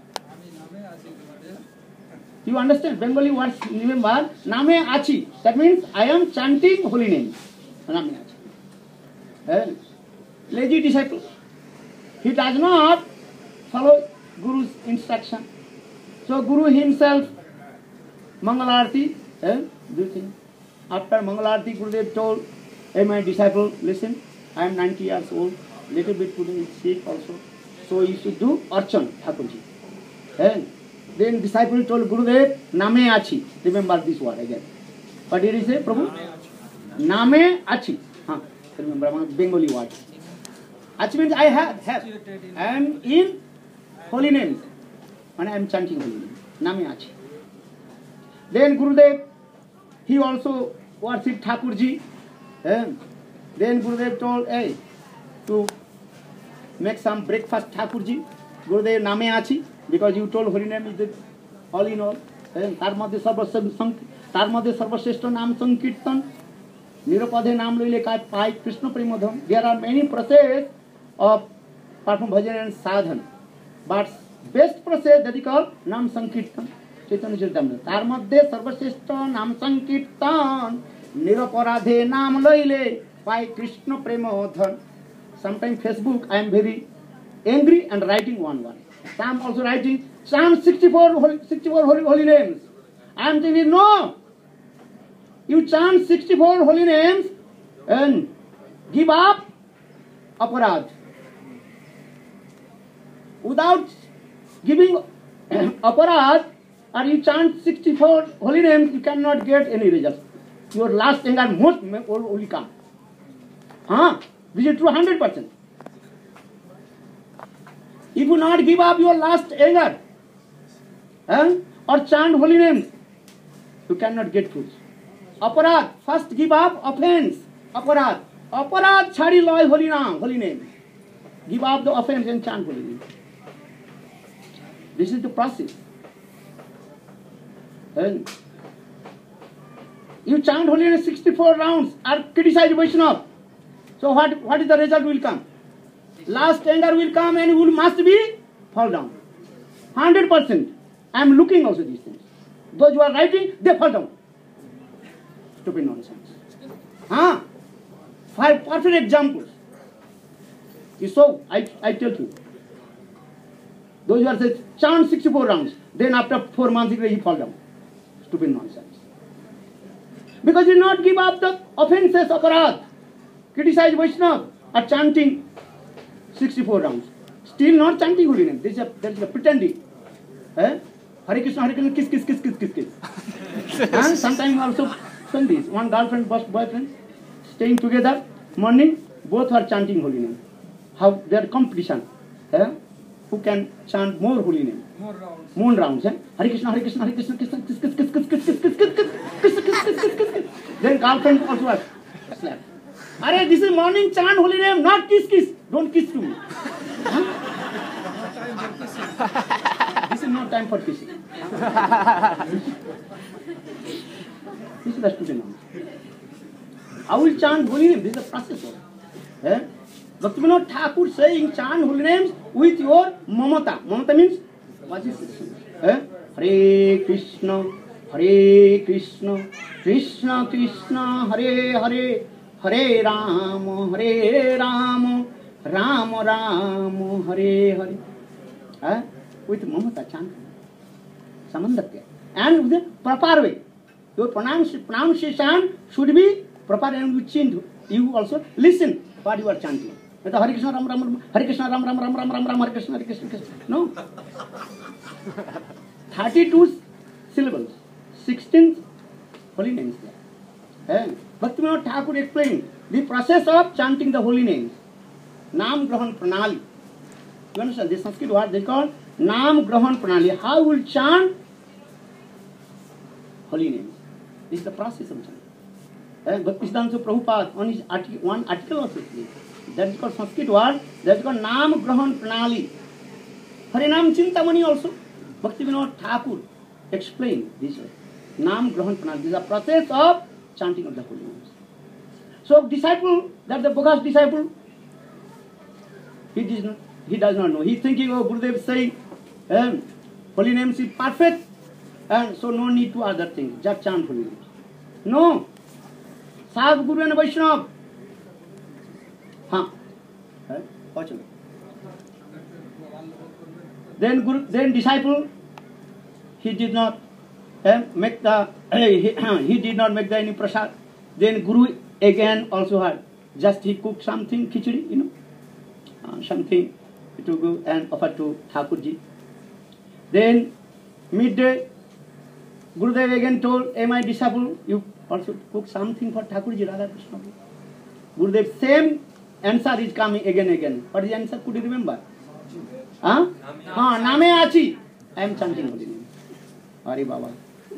You understand? Bengali words, remember, Name Achi. That means I am chanting holy name. Name Achi. lazy disciple. He does not follow Guru's instruction. So Guru himself, Mangalarti, do you think? After Mangalarti, Gurudev told, hey my disciple, listen, I am 90 years old, little bit today sick also. So you should do Archan, Thakurji. And then disciple told Gurudev, Name Achi. Remember this word again. What did he say, Prabhu? Name Achi. Remember one Bengali word. Achi means I have. I am in holy names. And I am chanting holy names. Name Achi. Then Gurudev, he also worshipped Thakurji. Then Gurudev told, hey, to make some breakfast Thakurji. Gurudev Name Achi. Because you told holy name is the all in all. तार मध्य सर्वश्रेष्ठ नाम संकीर्तन निरपधे नाम लइले काय पाई Krishna प्रेमधन. There are many process of perform bhajan and sadhan, but best process that is called नाम संकीर्तन. चैतन्य चरितामृत तार मध्य सर्वश्रेष्ठ नाम संकीर्तन निरपराधे नाम लइले पाई Krishna प्रेमधन. Sometimes Facebook I am very angry and writing one. Some also writing Psalm 64 holy names. I am thinking, no. You chant 64 holy names and give up aparad. Without giving aparad, or you chant 64 holy names, you cannot get any result. Your last anger most only come. This is true 100%. If you not give up your last anger or chant holy names, you cannot get fruits. Aparad, first give up offense. Aparad chhadi loy holy name. Give up the offense and chant holy name. This is the process. And you chant holy name 64 rounds or criticize Vaishnava. So what is the result will come? Last anger will come and you must be fall down. 100%. I am looking also these things. Those who are writing, they fall down. Stupid nonsense. 5 perfect examples. So I tell you. Those who are saying, chant 64 rounds. Then after 4 months he fall down. Stupid nonsense. Because he did not give up the offenses of Aparad. Criticize Vaishnava or chanting 64 rounds. Still not chanting holy name. There is a pretending. Hare Krishna, kiss. And sometimes also send this. One girlfriend, boyfriend, staying together, morning, both are chanting holy name. How their competition. Who can chant more holy name? More rounds. Hare Krishna, kiss. Then girlfriend also has slap. Arey, this is morning chant holy name, not kiss. Don't kiss to me. This is not time for kissing. This is the student now. I will chant holy name. This is the process. Bhaktivinoda Thakur saying chant holy names with your mamata. Mamata means what is it? Hare Krishna, Krishna Krishna, Hare Hare Ram, Ram Ram, Hare Hare. With mamata chant. Samandhatya. And with the proper way. Your pronunciation should be proper and you change. You also listen what you are chanting. Hare Krishna Ram Ram, Hare Krishna Ram Ram, Hare Krishna Krishna. No. 32 syllables. 16 holy names there. Bhaktivinoda Thakur explained the process of chanting the holy names. Naam Grahan Pranali. You understand? This Sanskrit word they call Naam Grahan Pranali. How will chant holy names? This is the process of chanting. Bhaktisiddhanta Prabhupada on his one article also says that is called Sanskrit word. That is called Naam Grahan Pranali. Harinam Chintamani also. Bhaktivinoda Thakur explained this way. Naam Grahan Pranali. This is a process of chanting of the holy names. So disciple, that the bogus disciple, he does not know. He is thinking, oh, Gurudev is saying, holy names is perfect, and so no need to other things, just chant holy names. No. Sadhu Guru and Vaishnava. Watch it. Then disciple, he did not make the he did not make the any prasad. Then Guru again also had just he cooked something khichdi, something to go and offer to Thakurji. Then midday, Gurudev again told, "Hey, my disciple, you also cook something for Thakurji, Radha Krishna." Gurudev same answer is coming again. What is the answer? Could you remember? Name achi. I am chanting holy name. Hari Baba.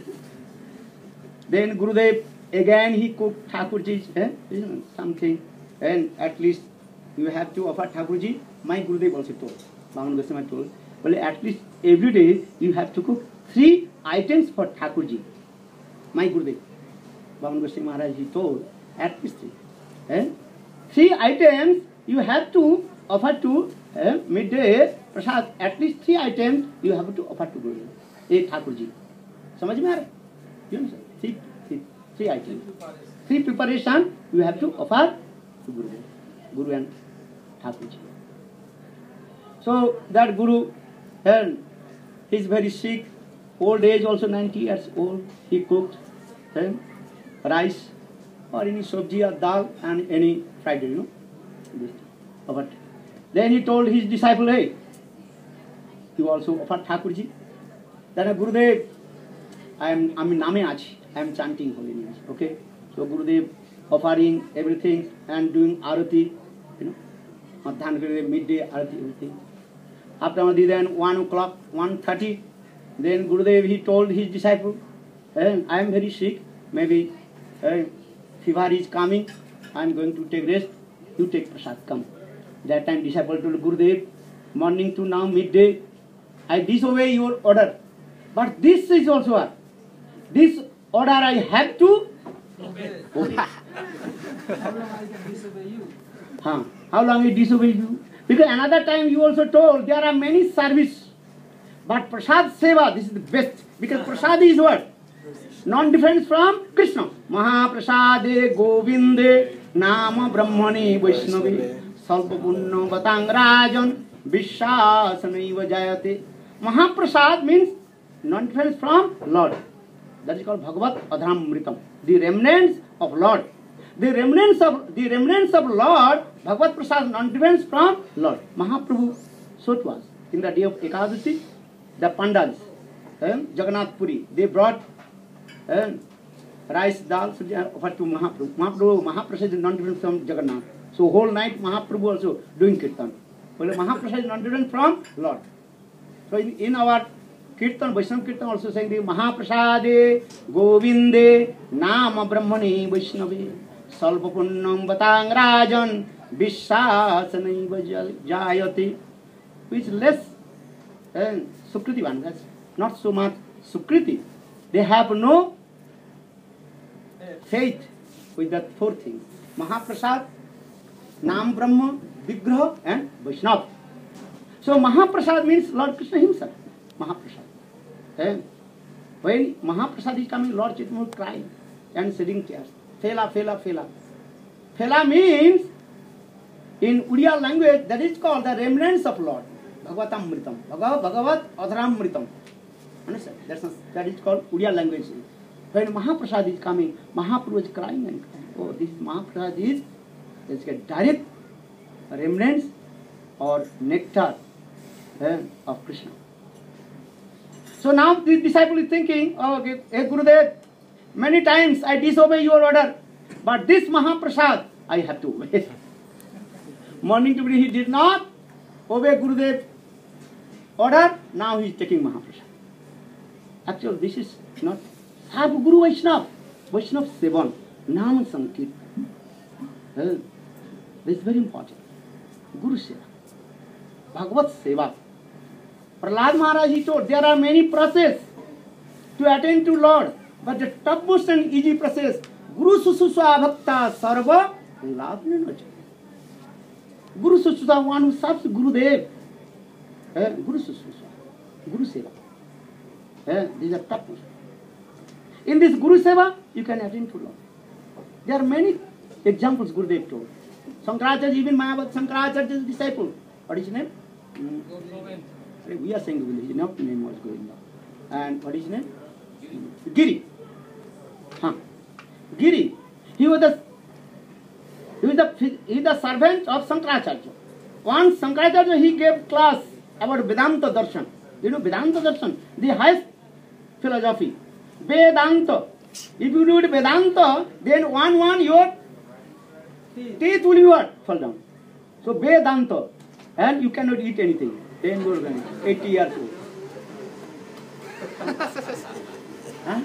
Then Gurudev again he cooked Thakurji something, and at least you have to offer Thakurji. My Gurudev also told. Bhavan Goswami told, well, at least every day you have to cook 3 items for Thakurji. My Gurudev, Bhavan Goswami Maharaj, he told at least 3. 3 items you have to offer to midday prasad. At least 3 items you have to offer to Gurudev. Thakurji. समझ में आ रहा है? You know, 3 items. 3 preparation you have to offer to Gurudev, Guru and Thakurji. So that Guru, and he is very sick, old age also 90 years old. He cooked rice or any sabji or dal and any fried, But then he told his disciple, hey, you also offer Thakurji. Then Gurudev, I am Name Achi, I am chanting holy names. Okay, so Gurudev offering everything and doing arati, Madhan Gurudev midday arati, everything. After then 1 o'clock, 1:30, then Gurudev he told his disciple, I am very sick, maybe fever is coming, I am going to take rest, you take prasad, come. That time disciple told Gurudev, morning to now midday, I disobey your order. But this is also a, this order I have to obey. How long I can disobey you? How long I disobey you? Because another time you also told there are many service, but prasad seva, this is the best. Because prasad is what? Non-different from Krishna. Mahaprasade Govinde Nama Brahmani Vaishnavi Salpa Punno Batang Rajan Vishwasanaiva Jayate. Mahaprasad means non-different from Lord. That is called Bhagavat Adharamritam. The remnants of Lord. The remnants of Lord, Bhagavad Prasad, non-different from Lord. Mahaprabhu, so it was. In the day of Ekadasi, the Pandals, Jagannath Puri, they brought rice, dal, offered to Mahaprabhu. Mahaprasad is non-different from Jagannath. So whole night Mahaprabhu also doing kirtan. Well, Mahaprasad is non-different from Lord. So in our Kirtan, Vaishnava Kirtan also saying the Mahaprasade Govinde Nama Brahmani Vaishnavi Salpa Punnam Batang Rajan Vishwasanaiva Jayati, which is less Sukriti one, that's not so much Sukriti. They have no faith with the 4 things. Mahaprasad, Nam Brahma, Vigraha and Vaishnava. So Mahaprasad means Lord Krishna himself. Mahaprasad. When Mahaprasad is coming, Lord Chaitanya will cry and shedding tears. Fela, fela, fela. Fela means, in Uriya language, that is called the remnants of Lord. Bhagavatamritam. Bhagavat Adharamritam. Understand? That is called Uriya language. When Mahaprasad is coming, Mahaprabhu is crying and crying. Oh, this Mahaprasad is a direct remnants or nectar of Krishna. So now the disciple is thinking, oh, okay, hey Gurudev, many times I disobey your order, but this Mahaprasad I have to obey. Morning to he did not obey Gurudev's order, now he is taking Mahaprasad. Actually, this is not Sadhu Guru Vaishnava. Vaishnava Sevan, Nam Sankirtan. This is very important. Guru Seva. Bhagavat Seva. Prahlad Maharaj, he told, there are many processes to attain to Lord, but the topmost and easy process, Guru Sususwa Bhakta Sarva Labhne Naja. Guru Sususwa, one who serves Gurudev. Guru Sususwa, Guru Seva. This is the topmost. In this Guru Seva, you can attain to Lord. There are many examples Gurudev told. Shankaracharya, even Mayavad Shankaracharya's disciple. What is his name? Govind. We are saying Govind, his name was Govinda. And what is his name? Giri. Giri. He is the servant of Shankaracharya. Once Shankaracharya, he gave class about Vedanta Darshan. You know Vedanta Darshan, the highest philosophy. Vedanta. If you do Vedanta, then one your teeth will be what? Fall down. So Vedanta. And you cannot eat anything. Then you are 80 years old. Huh?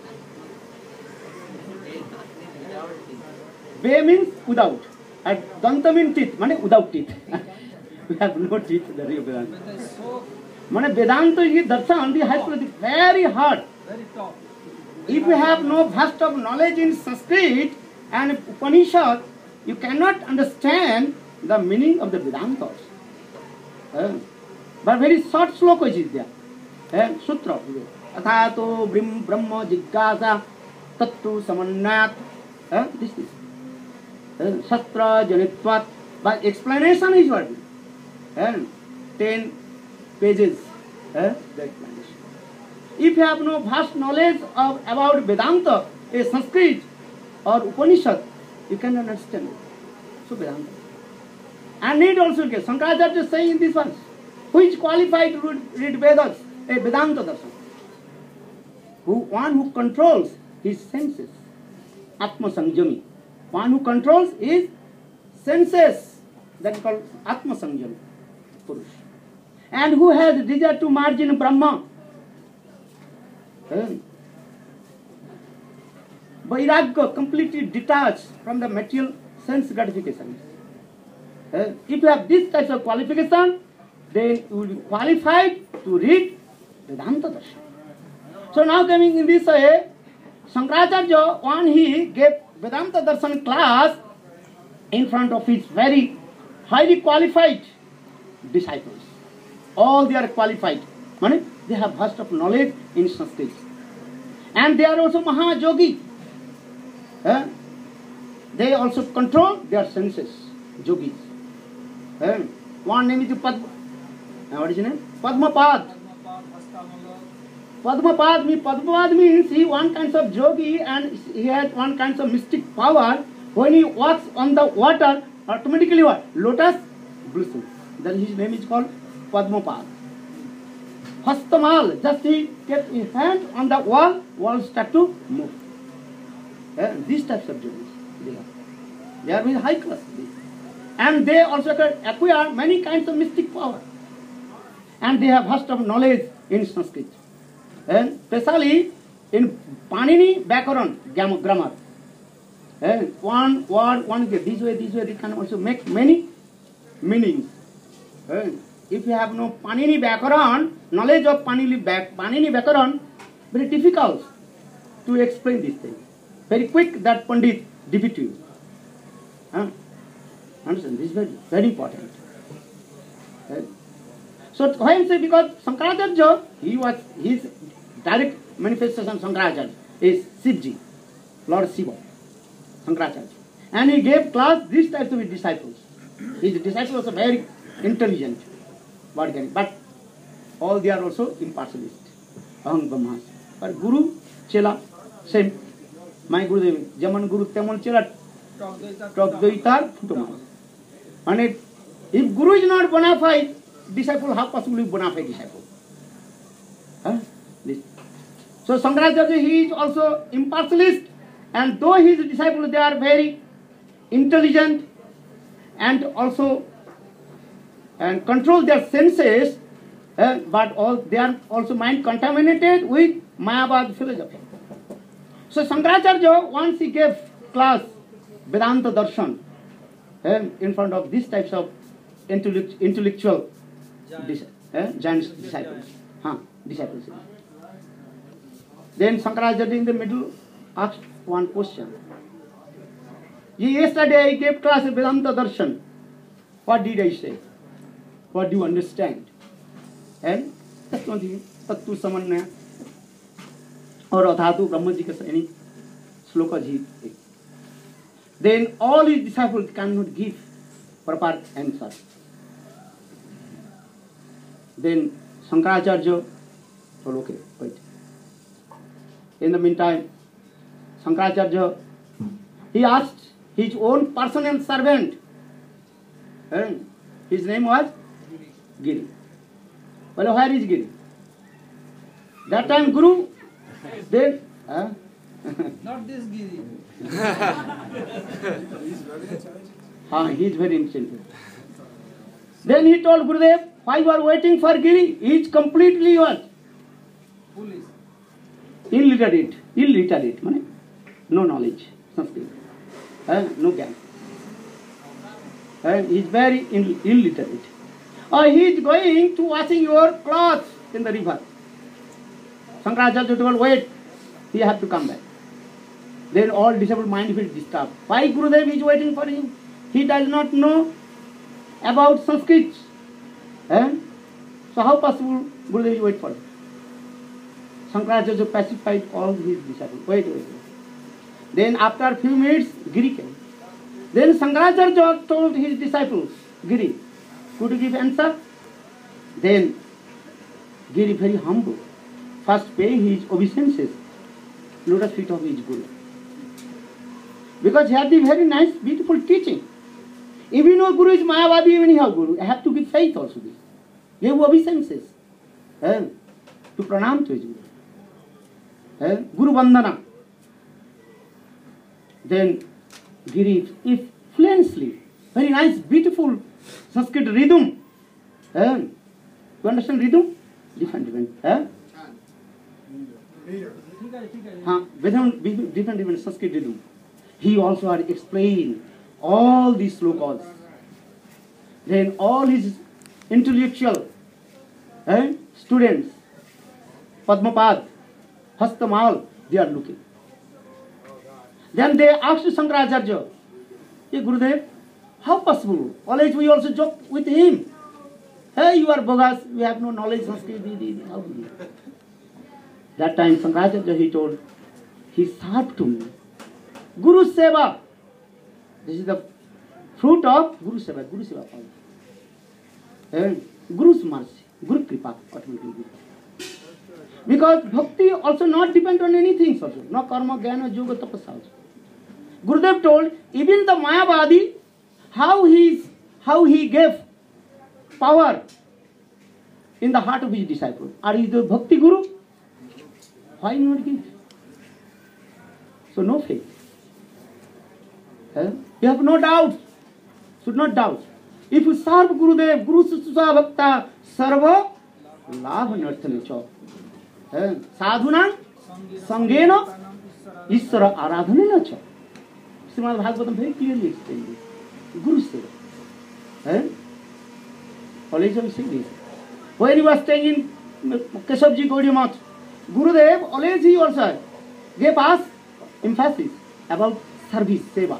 Ve means without. And Danta means teeth. Mane without teeth. We have no teeth, the real Vedanta. But they're so Mane Vedanta is darshan, the highest philosophy, very hard. very top. If you have no vast of knowledge in Sanskrit and Upanishad, you cannot understand the meaning of the Vedantas. But very short sloka is there. Sutra. Athato Brahma Jigyasa Tattu Samannat. This is. Shastra Janitvat. But explanation is what? 10 pages. The explanation. If you have no vast knowledge about Vedanta, a Sanskrit or Upanishad, you cannot understand it. So Vedanta. And need also get Shankaracharya saying in this verse, who is qualified to read Vedas? A Vedanta darshan. One who controls his senses. Atma Sanjami. One who controls his senses. That is called Atma Sanjami. Purush. And who has desire to merge in Brahma. Vairagya, completely detached from the material sense gratification. If you have this type of qualification, then you will be qualified to read Vedanta Darshan. So now coming in this way, Shankaracharya, when he gave Vedanta Darshan class in front of his very highly qualified disciples. All they are qualified. They have vast of knowledge in Sanskrit. And they are also Mahayogi. They also control their senses. Yogis. One name is Padma. What is his name? Padmapad. Padmapad means he one kind of yogi and he has one kind of mystic power. When he walks on the water, automatically what? Lotus blossoms. Then his name is called Padmapad. Hastamal, just he kept his hand on the wall start to move. These types of yogis they are very high class. And they also acquire many kinds of mystic power. And they have vast of knowledge in Sanskrit. And especially in Panini Bhakaran grammar. One word, one this way, they can also make many meanings. If you have no Panini Bhakaran, knowledge of Panini Bhakaran, very difficult to explain this thing. Very quick that Pandit give it to you. Understand? This is very, very important. So why I say because Shankaracharya, his direct manifestation Shankaracharya is Shivji, Lord Shiva, Shankaracharya. And he gave class these types of his disciples. His disciples are very intelligent, but all they are also impartialist. Aham Brahmas. But Guru, Chela, same. My Guru, Jaman Guru, Temon Chela, Trogdoitar, Futomas. And if Guru is not bona fide, disciple, how possibly bona fide disciple? So Shankaracharya, he is also impartialist, and though his disciples, they are very intelligent and also and control their senses, but they are also mind contaminated with Mayavad philosophy. So Shankaracharya, once he gave class Vedanta Darshan in front of these types of intellectual giant disciples. Disciples. Then Shankaracharya in the middle asked one question. Yesterday I gave class Vedanta Darshan. What did I say? What do you understand? And Tattu Samannaya or Adhatu Brahmaji ka any sloka ji. Then all his disciples cannot give proper answer. Then Shankaracharya told, okay, wait. In the meantime, Shankaracharya, he asked his own personal servant, and his name was Giri. Well, where is Giri? That time Guru, then, Not this Giri. he is very intelligent. Then he told Gurudev, why you are waiting for Giri? He is completely what? Foolish. Illiterate, no knowledge, Sanskrit, no ज्ञान. He is very illiterate. He is going to washing your clothes in the river. Shankaracharya told, wait, he have to come back. Then all disabled mind will disturb. Why Gurudev is waiting for him? He does not know about Sanskrit. So how possible Gurudev is wait for him? Shankaracharya pacified all his disciples. Wait. Then after a few minutes, Giri came. Then Shankaracharya told his disciples, Giri, could you give answer? Then Giri very humble. First pay his obeisances, lotus feet of his Guru. Because he had the very nice, beautiful teaching. Even though Guru is Mayavadi, even he have Guru, I have to give faith also. Give obeisances. To pranam to his Guru. Guru Vandana. Then Giri, if fluently, very nice, beautiful Sanskrit rhythm. You understand rhythm? Different. Different Sanskrit rhythm. He also had explained all these slokas. Then all his intellectual students, Padmapad, Hastamal, they are looking. Then they asked Shankaracharya, hey Gurudev, how possible? Always we also joke with him. Hey, you are bogus, you have no knowledge Sanskrit. How do you? That time Shankaracharya, he told, he served to me. Guru Seva. This is the fruit of Guru Seva. Guru Seva power. Guru's mercy. Guru Kripa. Automatically. Because bhakti also not depend on anything also. No karma, jnana, yoga, tapasya also. Gurudev told, even the Mayavadi, how he gave power in the heart of his disciple. Are you the Bhakti Guru? Why not give? So no faith. You have no doubt. Should not doubt. If you serve Gurudev, Guru Susa Bhakta, Sarva Labha Narthanicha. Sadhunam Sangena Isara Aradhanena Cha. Srimad Bhagavatam very clearly explained this. Guru Seva. Always we say this. When he was staying in Keshavji Gaudiya Math, Gurudev always he also gave us emphasis about service, seva.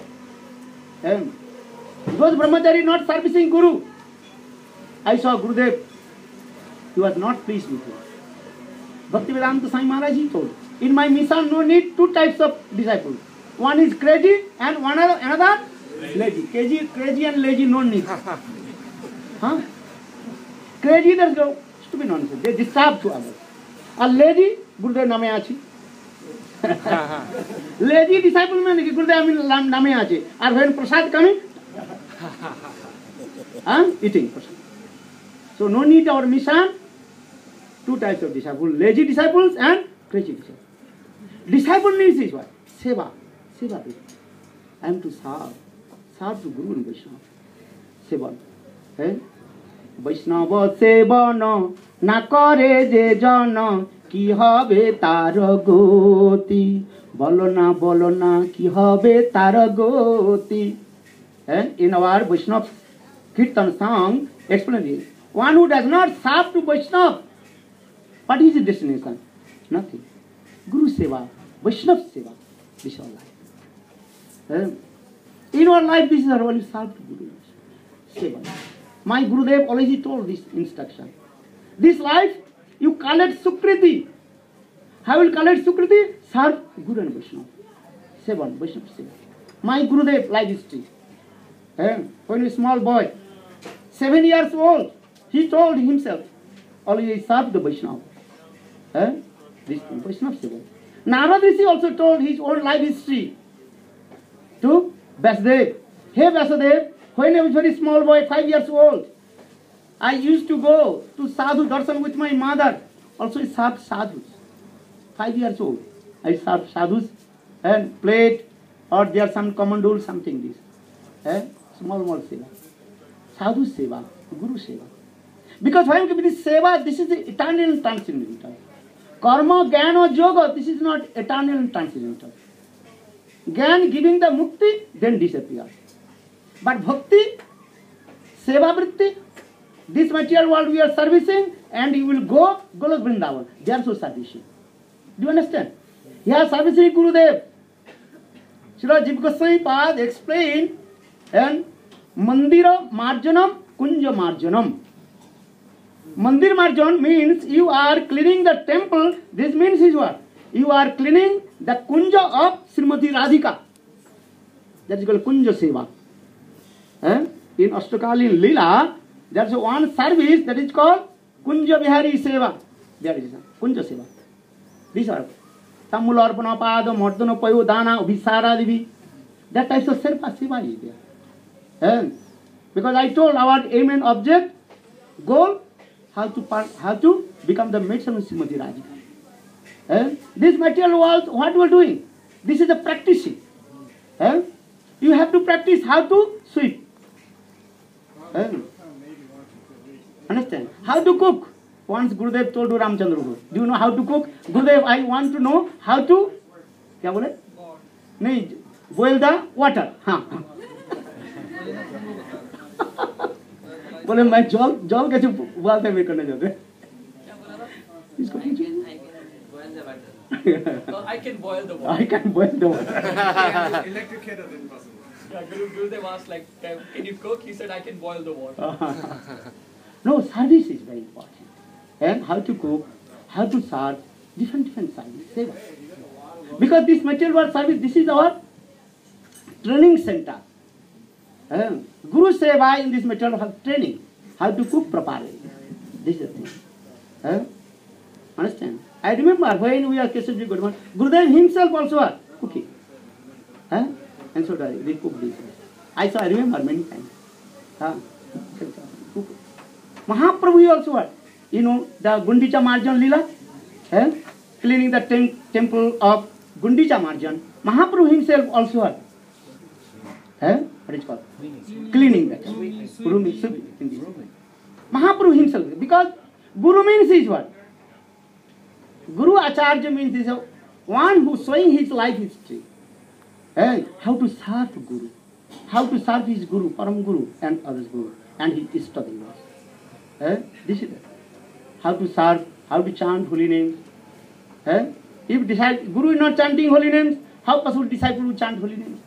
Those brahmachari not servicing Guru. I saw Gurudev, he was not pleased with him. Bhaktivedanta Swami Maharaj he told, in my mission no need two types of disciples. One is crazy and another lazy. Crazy and lazy no need. Crazy, there's no stupid nonsense. They disturb to others. A lazy, Gurudev name achi. Lazy disciple means Gurudev name achi. And when prasad coming, eating prasad. So no need our mission. Two types of disciples: lazy disciples and crazy disciples. Disciple needs is what? Seva. Seva. I am to serve to Guru and Vaishnava. Seva. বৈষ্ণব সেবন না করে যে জন কি হবে তার গতি বলো না কি হবে তার গতি. In our Vaishnava Kirtan song explain it. One who does not serve to Vaishnava, what is his destination? Nothing. Guru Seva, Vaishnava Seva, this is our life. In our life this is our only serve to Guru Seva. My Gurudev already told this instruction. This life, you collect Sukriti. How will collect Sukriti? Serve Guru and Vaishnava. Seven, Vaishnava Seva. My Gurudev life history. And when he was a small boy, 7 years old, he told himself, always serve the Vaishnava. This Vaishnava Seva. Narad Rishi also told his own life history to Vasudev. Hey Vasudev, when I was very small boy, 5 years old, I used to go to sadhu darshan with my mother. Also I served sadhus. 5 years old, I served sadhus and played, or there are some commandol, something this. Small seva. Sadhu seva, Guru seva. Because when you this seva, this is the eternal and transcendental. Karma, Jnana, Yoga, this is not eternal and transcendental. Jnana giving the mukti, then disappears. But bhakti, seva vritti, this material world we are servicing, and you will go Golok Vrindavan. They are so servicing. Do you understand? Here servicing Gurudev. Srila Jiva Goswami Pad explained, and Mandira Marjanam, Kunja Marjanam. Mandir Marjan means you are cleaning the temple. This means is what? You are cleaning the Kunja of Srimati Radhika. That is called Kunja Seva. In Ashtakali Lila, there is one service that is called Kunja Vihari Seva. There is Kunja Seva. These are Tamula Arpana Pada, Mordana Payo Dana, Visara Devi. That types of Seva is there. Because I told our aim and object, goal, how to become the medicine of Srimati Radhika. This material world, what we are doing? This is the practicing. You have to practice how to sweep. Understand? How to cook. Once Gurudev told to Ramchandra Guru, do you know how to cook? Gurudev, I want to know how to क्या बोले? नहीं, boil the water. हाँ. बोले मैं जल कैसे उबालते मैं करने जाते इसको I can boil the water. I can boil the water. Electric kettle is possible. Yeah, Gurudev asked like, can you cook? He said, I can boil the water. No, service is very important. And how to cook, how to serve, different service, seva. Because this material world service, this is our training center. Guru Seva in this material have training, how to cook properly. This is the thing. Understand? I remember when we are Keshavji Gurman, Gurudev himself also are cooking. And so they cook this. I remember many times. Mahaprabhu also are. You know, the Gundicha Marjan Lila, cleaning the temple of Gundicha Marjan. Mahaprabhu himself also are. What is called? Cleaning that. Guru means Mahaprabhu himself. Because Guru means is what? Guru Acharya means is one who showing his life history. How to serve Guru. How to serve his Guru, Param Guru and others Guru. And his Istadevas. This is it. How to serve, how to chant holy names. If Guru is not chanting holy names, how possible disciple will chant holy names?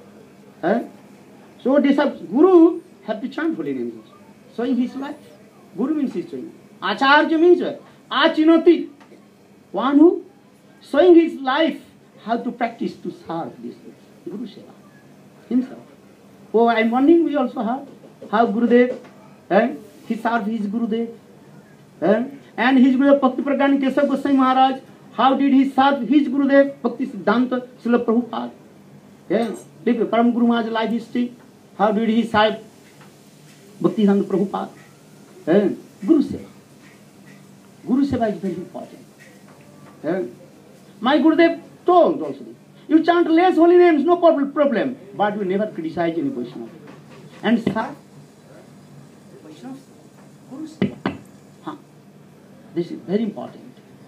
So Guru have to chant holy names also. Showing his life. Guru means his showing. Acharya means Achinoti. One who showing his life how to practice to serve this Guru Seva. Himself. Oh, I'm wondering we also have how Gurudev, he served his Gurudev. And his Gurudev Bhakti Pragyani Keshav Goswami Maharaj, how did he serve his Gurudev Bhakti Siddhanta Srila Prabhupada? Look at Param Guru Maharaj's life history. How did he serve Bhakti Siddhanta Prabhupada? Guru Seva. Guru Seva is very important. My Gurudev told also, you chant less holy names, no problem, but you never criticize any Vaishnava. And serve Vaishnava, Guru Seva. This is very important.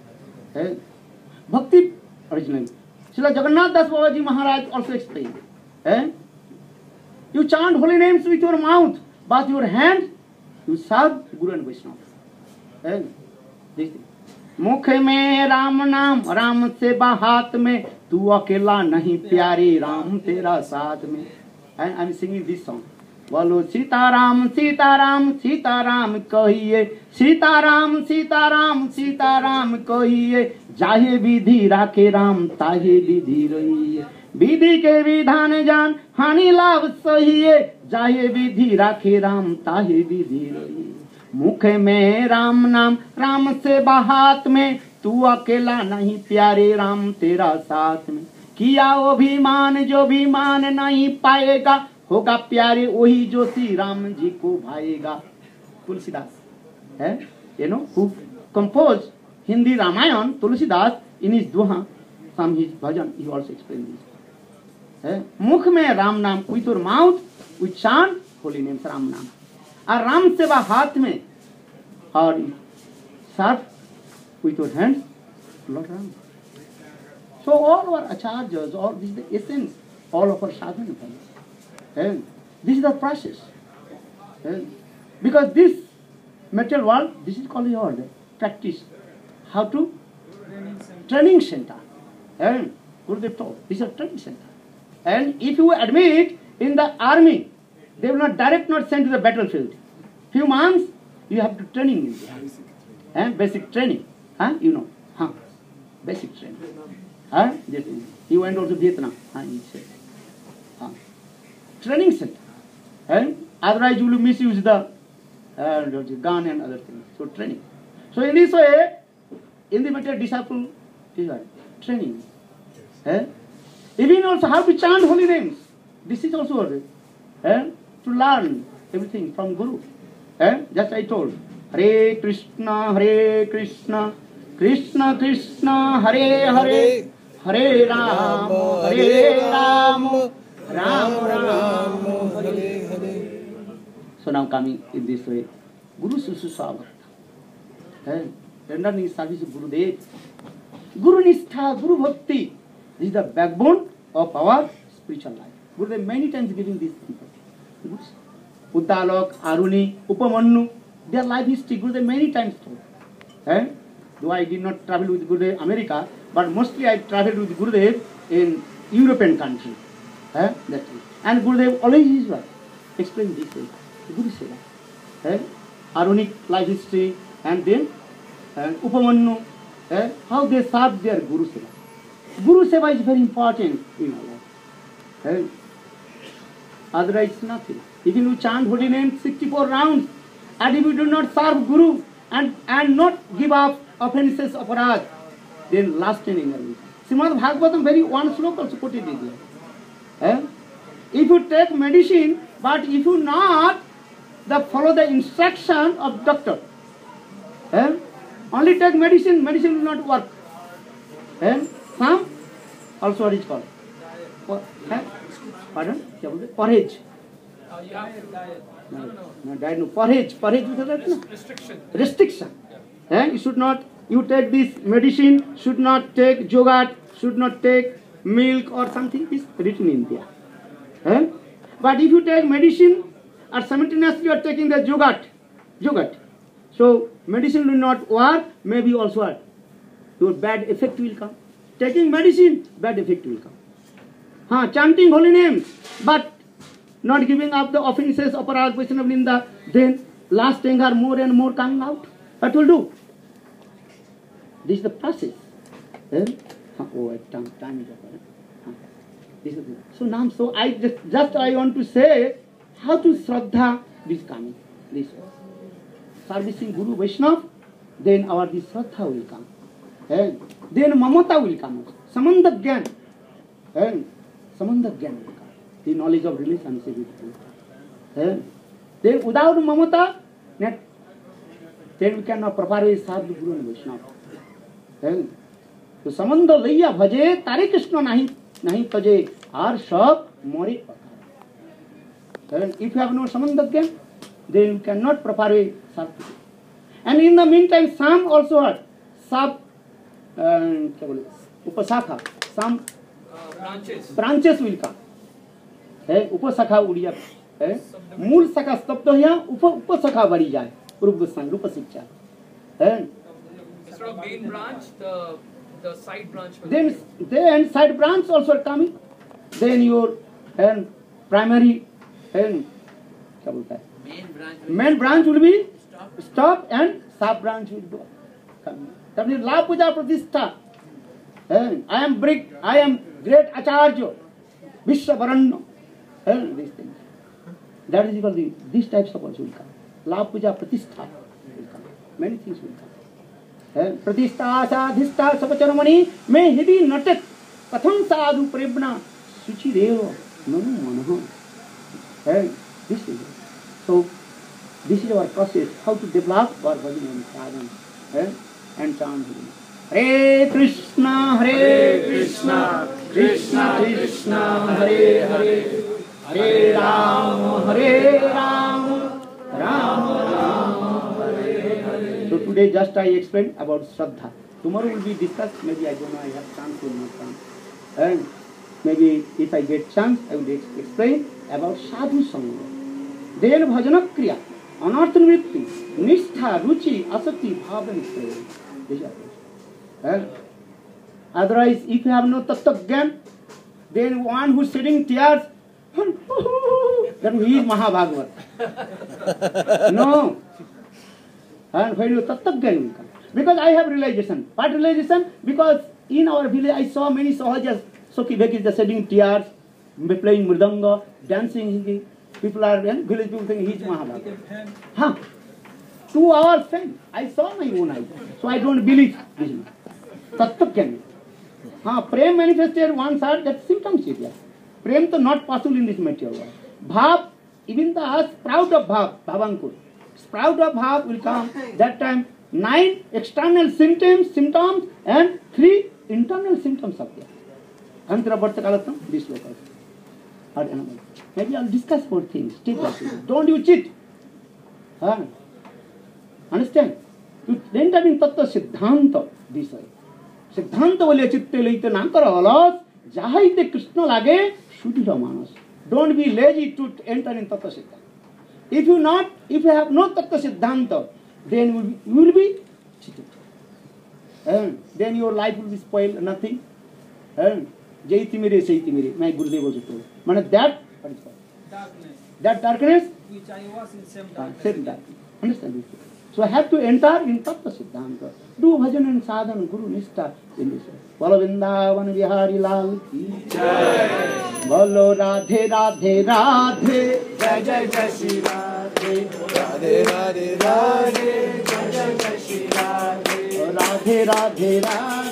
Bhakti originally. Srila Jagannath Das Babaji Maharaj also explained. You chant holy names with your mouth, but your hand, you serve Guru and Vaishnava. This thing. मुख में राम नाम, राम सेवा हाथ में, तू अकेला नहीं प्यारी, राम तेरा साथ में. And I'm singing this song. बोलो सीताराम सीताराम सीताराम कहिए, सीताराम सीताराम सीताराम कहिए, जाहे विधि राखे राम ताहे विधि रही। विधि के विधान जान हानि लाभ सही है, जाहे विधि राखे राम ताहे विधि रही। मुख में राम नाम राम से हाथ में, तू अकेला नहीं प्यारे राम तेरा साथ में। किया अभिमान जो भी मान नहीं पाएगा, होगा प्यारे वही जो श्री राम जी को भाएगा। तुलसीदास है, you know, who composed Hindi Ramayan, Tulsidas, in his Doha, some his bhajan, he also explained this. मुख में राम नाम, with your mouth, we chant holy names Ram नाम, और राम सेवा हाथ में, और serve with your hands Lord Ram. So all our acharyas, all this is the essence, all of our sadhana. This is the process. Because this material world, this is called your practice. How to? Training center. And Gurudev told, this is a training center. And if you admit in the army, they will not not send to the battlefield. Few months, you have to training in there. And basic training. You know. Basic training. He went also to Vietnam. He said. Training center. And otherwise you will misuse the gun and other things. So training. So in this way, in the matter disciple is training. Even also how to chant holy names. This is also to learn everything from Guru. Just I told. Hare Krishna, Krishna Krishna, Hare Hare, Hare Ram, Ram Ram, Hare Hare. So now coming in this way, Guru Sususavata. Rendering service to Gurudev. Guru Nistha, Guru Bhakti. This is the backbone of our spiritual life. Gurudev many times giving this people. Uddalak, Aruni, Upamannu, their life history, Gurudev many times told. Though I did not travel with Gurudev America, but mostly I traveled with Gurudev in European country. And Gurudev always is what? Explain this way. Guru Seva. Arunic life history, and then Upamannu, how they serve their Guru Seva. Guru Seva is very important in our life. Otherwise nothing. Even you chant holy name 64 rounds, and if you do not serve Guru and not give up offenses of Aparad, then last in energy. Srimad Bhagavatam very one sloka also put it in there. If you take medicine, but if you not follow the instruction of doctor, only take medicine will not work. Some also what is called? Pardon? Porridge. You have to diet. No, diet no. Porridge with that, Restriction. Restriction. You should not, you take this medicine, should not take yogurt, should not take milk or something is written in there. But if you take medicine, or simultaneously you are taking the yogurt. So medicine will not work, maybe also what? Your bad effect will come. Taking medicine, bad effect will come. Chanting holy names, but not giving up the offenses of our question of Linda, then last anger more and more coming out. What will do? This is the process. Time is over. This is it. So now, I just I want to say how to Shraddha this coming. This way. Servicing Guru Vaishnava, then our this Shraddha will come. Then Mamata will come. Samandha Gyan. Samandha Gyan will come. The knowledge of relationship with Guru. Then without Mamata, then we cannot properly serve the Guru and Vaishnava. So Samandha Laya Bhaje, Tare Krishna nahi Taje, are Shab Mori. If you have no Samandha Gyan, then you cannot properly serve. And in the meantime, some also are sub upasakha, some branches will come. Upasakha Udiya. Mool Saka Staptoya, Upasakha Varijai, Rupasan, Rupasicha. Instead of main branch, the side branch will then side branch also are coming. Then your primary main branch will be stop and sub branch will go. That means La Puja Pratistha I am great Acharya, Vishwavaranya. These things. That is because these types of words will come. Love puja pratishtha will come. Many things will come. Pratishtha sadhistha sapacharmani me hidi natak katham sadhu prebna suchireva nanu manaha. This is it. So, this is our process, how to develop our bhajan and sadhana and chant. Hare Krishna, Krishna Krishna, Hare Hare, Hare Rama, Rama Hare Hare. So today just I explained about Shraddha. Tomorrow will be discussed, maybe I don't know, I have chance or not chance. And maybe if I get chance, I will explain about Sadhu Sangha. Then Bhajana Kriya, Anartha Nritti, Nishtha, Ruchi, Asati, Bhav and Prema. These are things. Otherwise, if you have no Tattva Gyan, then one who is shedding tears, then he is Mahabhagavat. No. And when you Tattva Gyan will come. Because I have realization. What realization? Because in our village I saw many Sahajas, Soki Bhekis, shedding tears, playing mridanga, dancing. People are, village people think he is Mahabhagavat. 2 hours fame. I saw my own eyes. So I don't believe this. Tattva Gyan. Prem manifested one side, that symptoms is there. Prem to not possible in this material world. Bhav, even the sprout of Bhav, Bhavankur. Sprout of Bhav will come. That time 9 external symptoms and 3 internal symptoms are there. Antara Bharta Kalatam, this local. Maybe I'll discuss more things. Don't you cheat. Understand? You enter in Tattva Siddhanta, this way. Siddhanta bolya chitte leite nankara alas, jahaite Krishna lage, Sudhira manas. Don't be lazy to enter in Tattva Siddhanta. If you have no Tattva Siddhanta, then you will be cheated. Then your life will be spoiled, nothing. Jaiti mere, saiti mere, my Gurudev also told. That, what is called? Darkness. That darkness? Which I was in same darkness. Same darkness. Understand this? So I have to enter in Tattva Siddhanta. Do bhajan and sadhana, Guru Nishtha in this way. Bolo Vrindavan Vihari Lal ki jai. Bolo Radhe Radhe Radhe. Jai Jai Jai Shri Radhe. Radhe Radhe Radhe. Jai Jai Jai Shri Radhe. Radhe Radhe Radhe.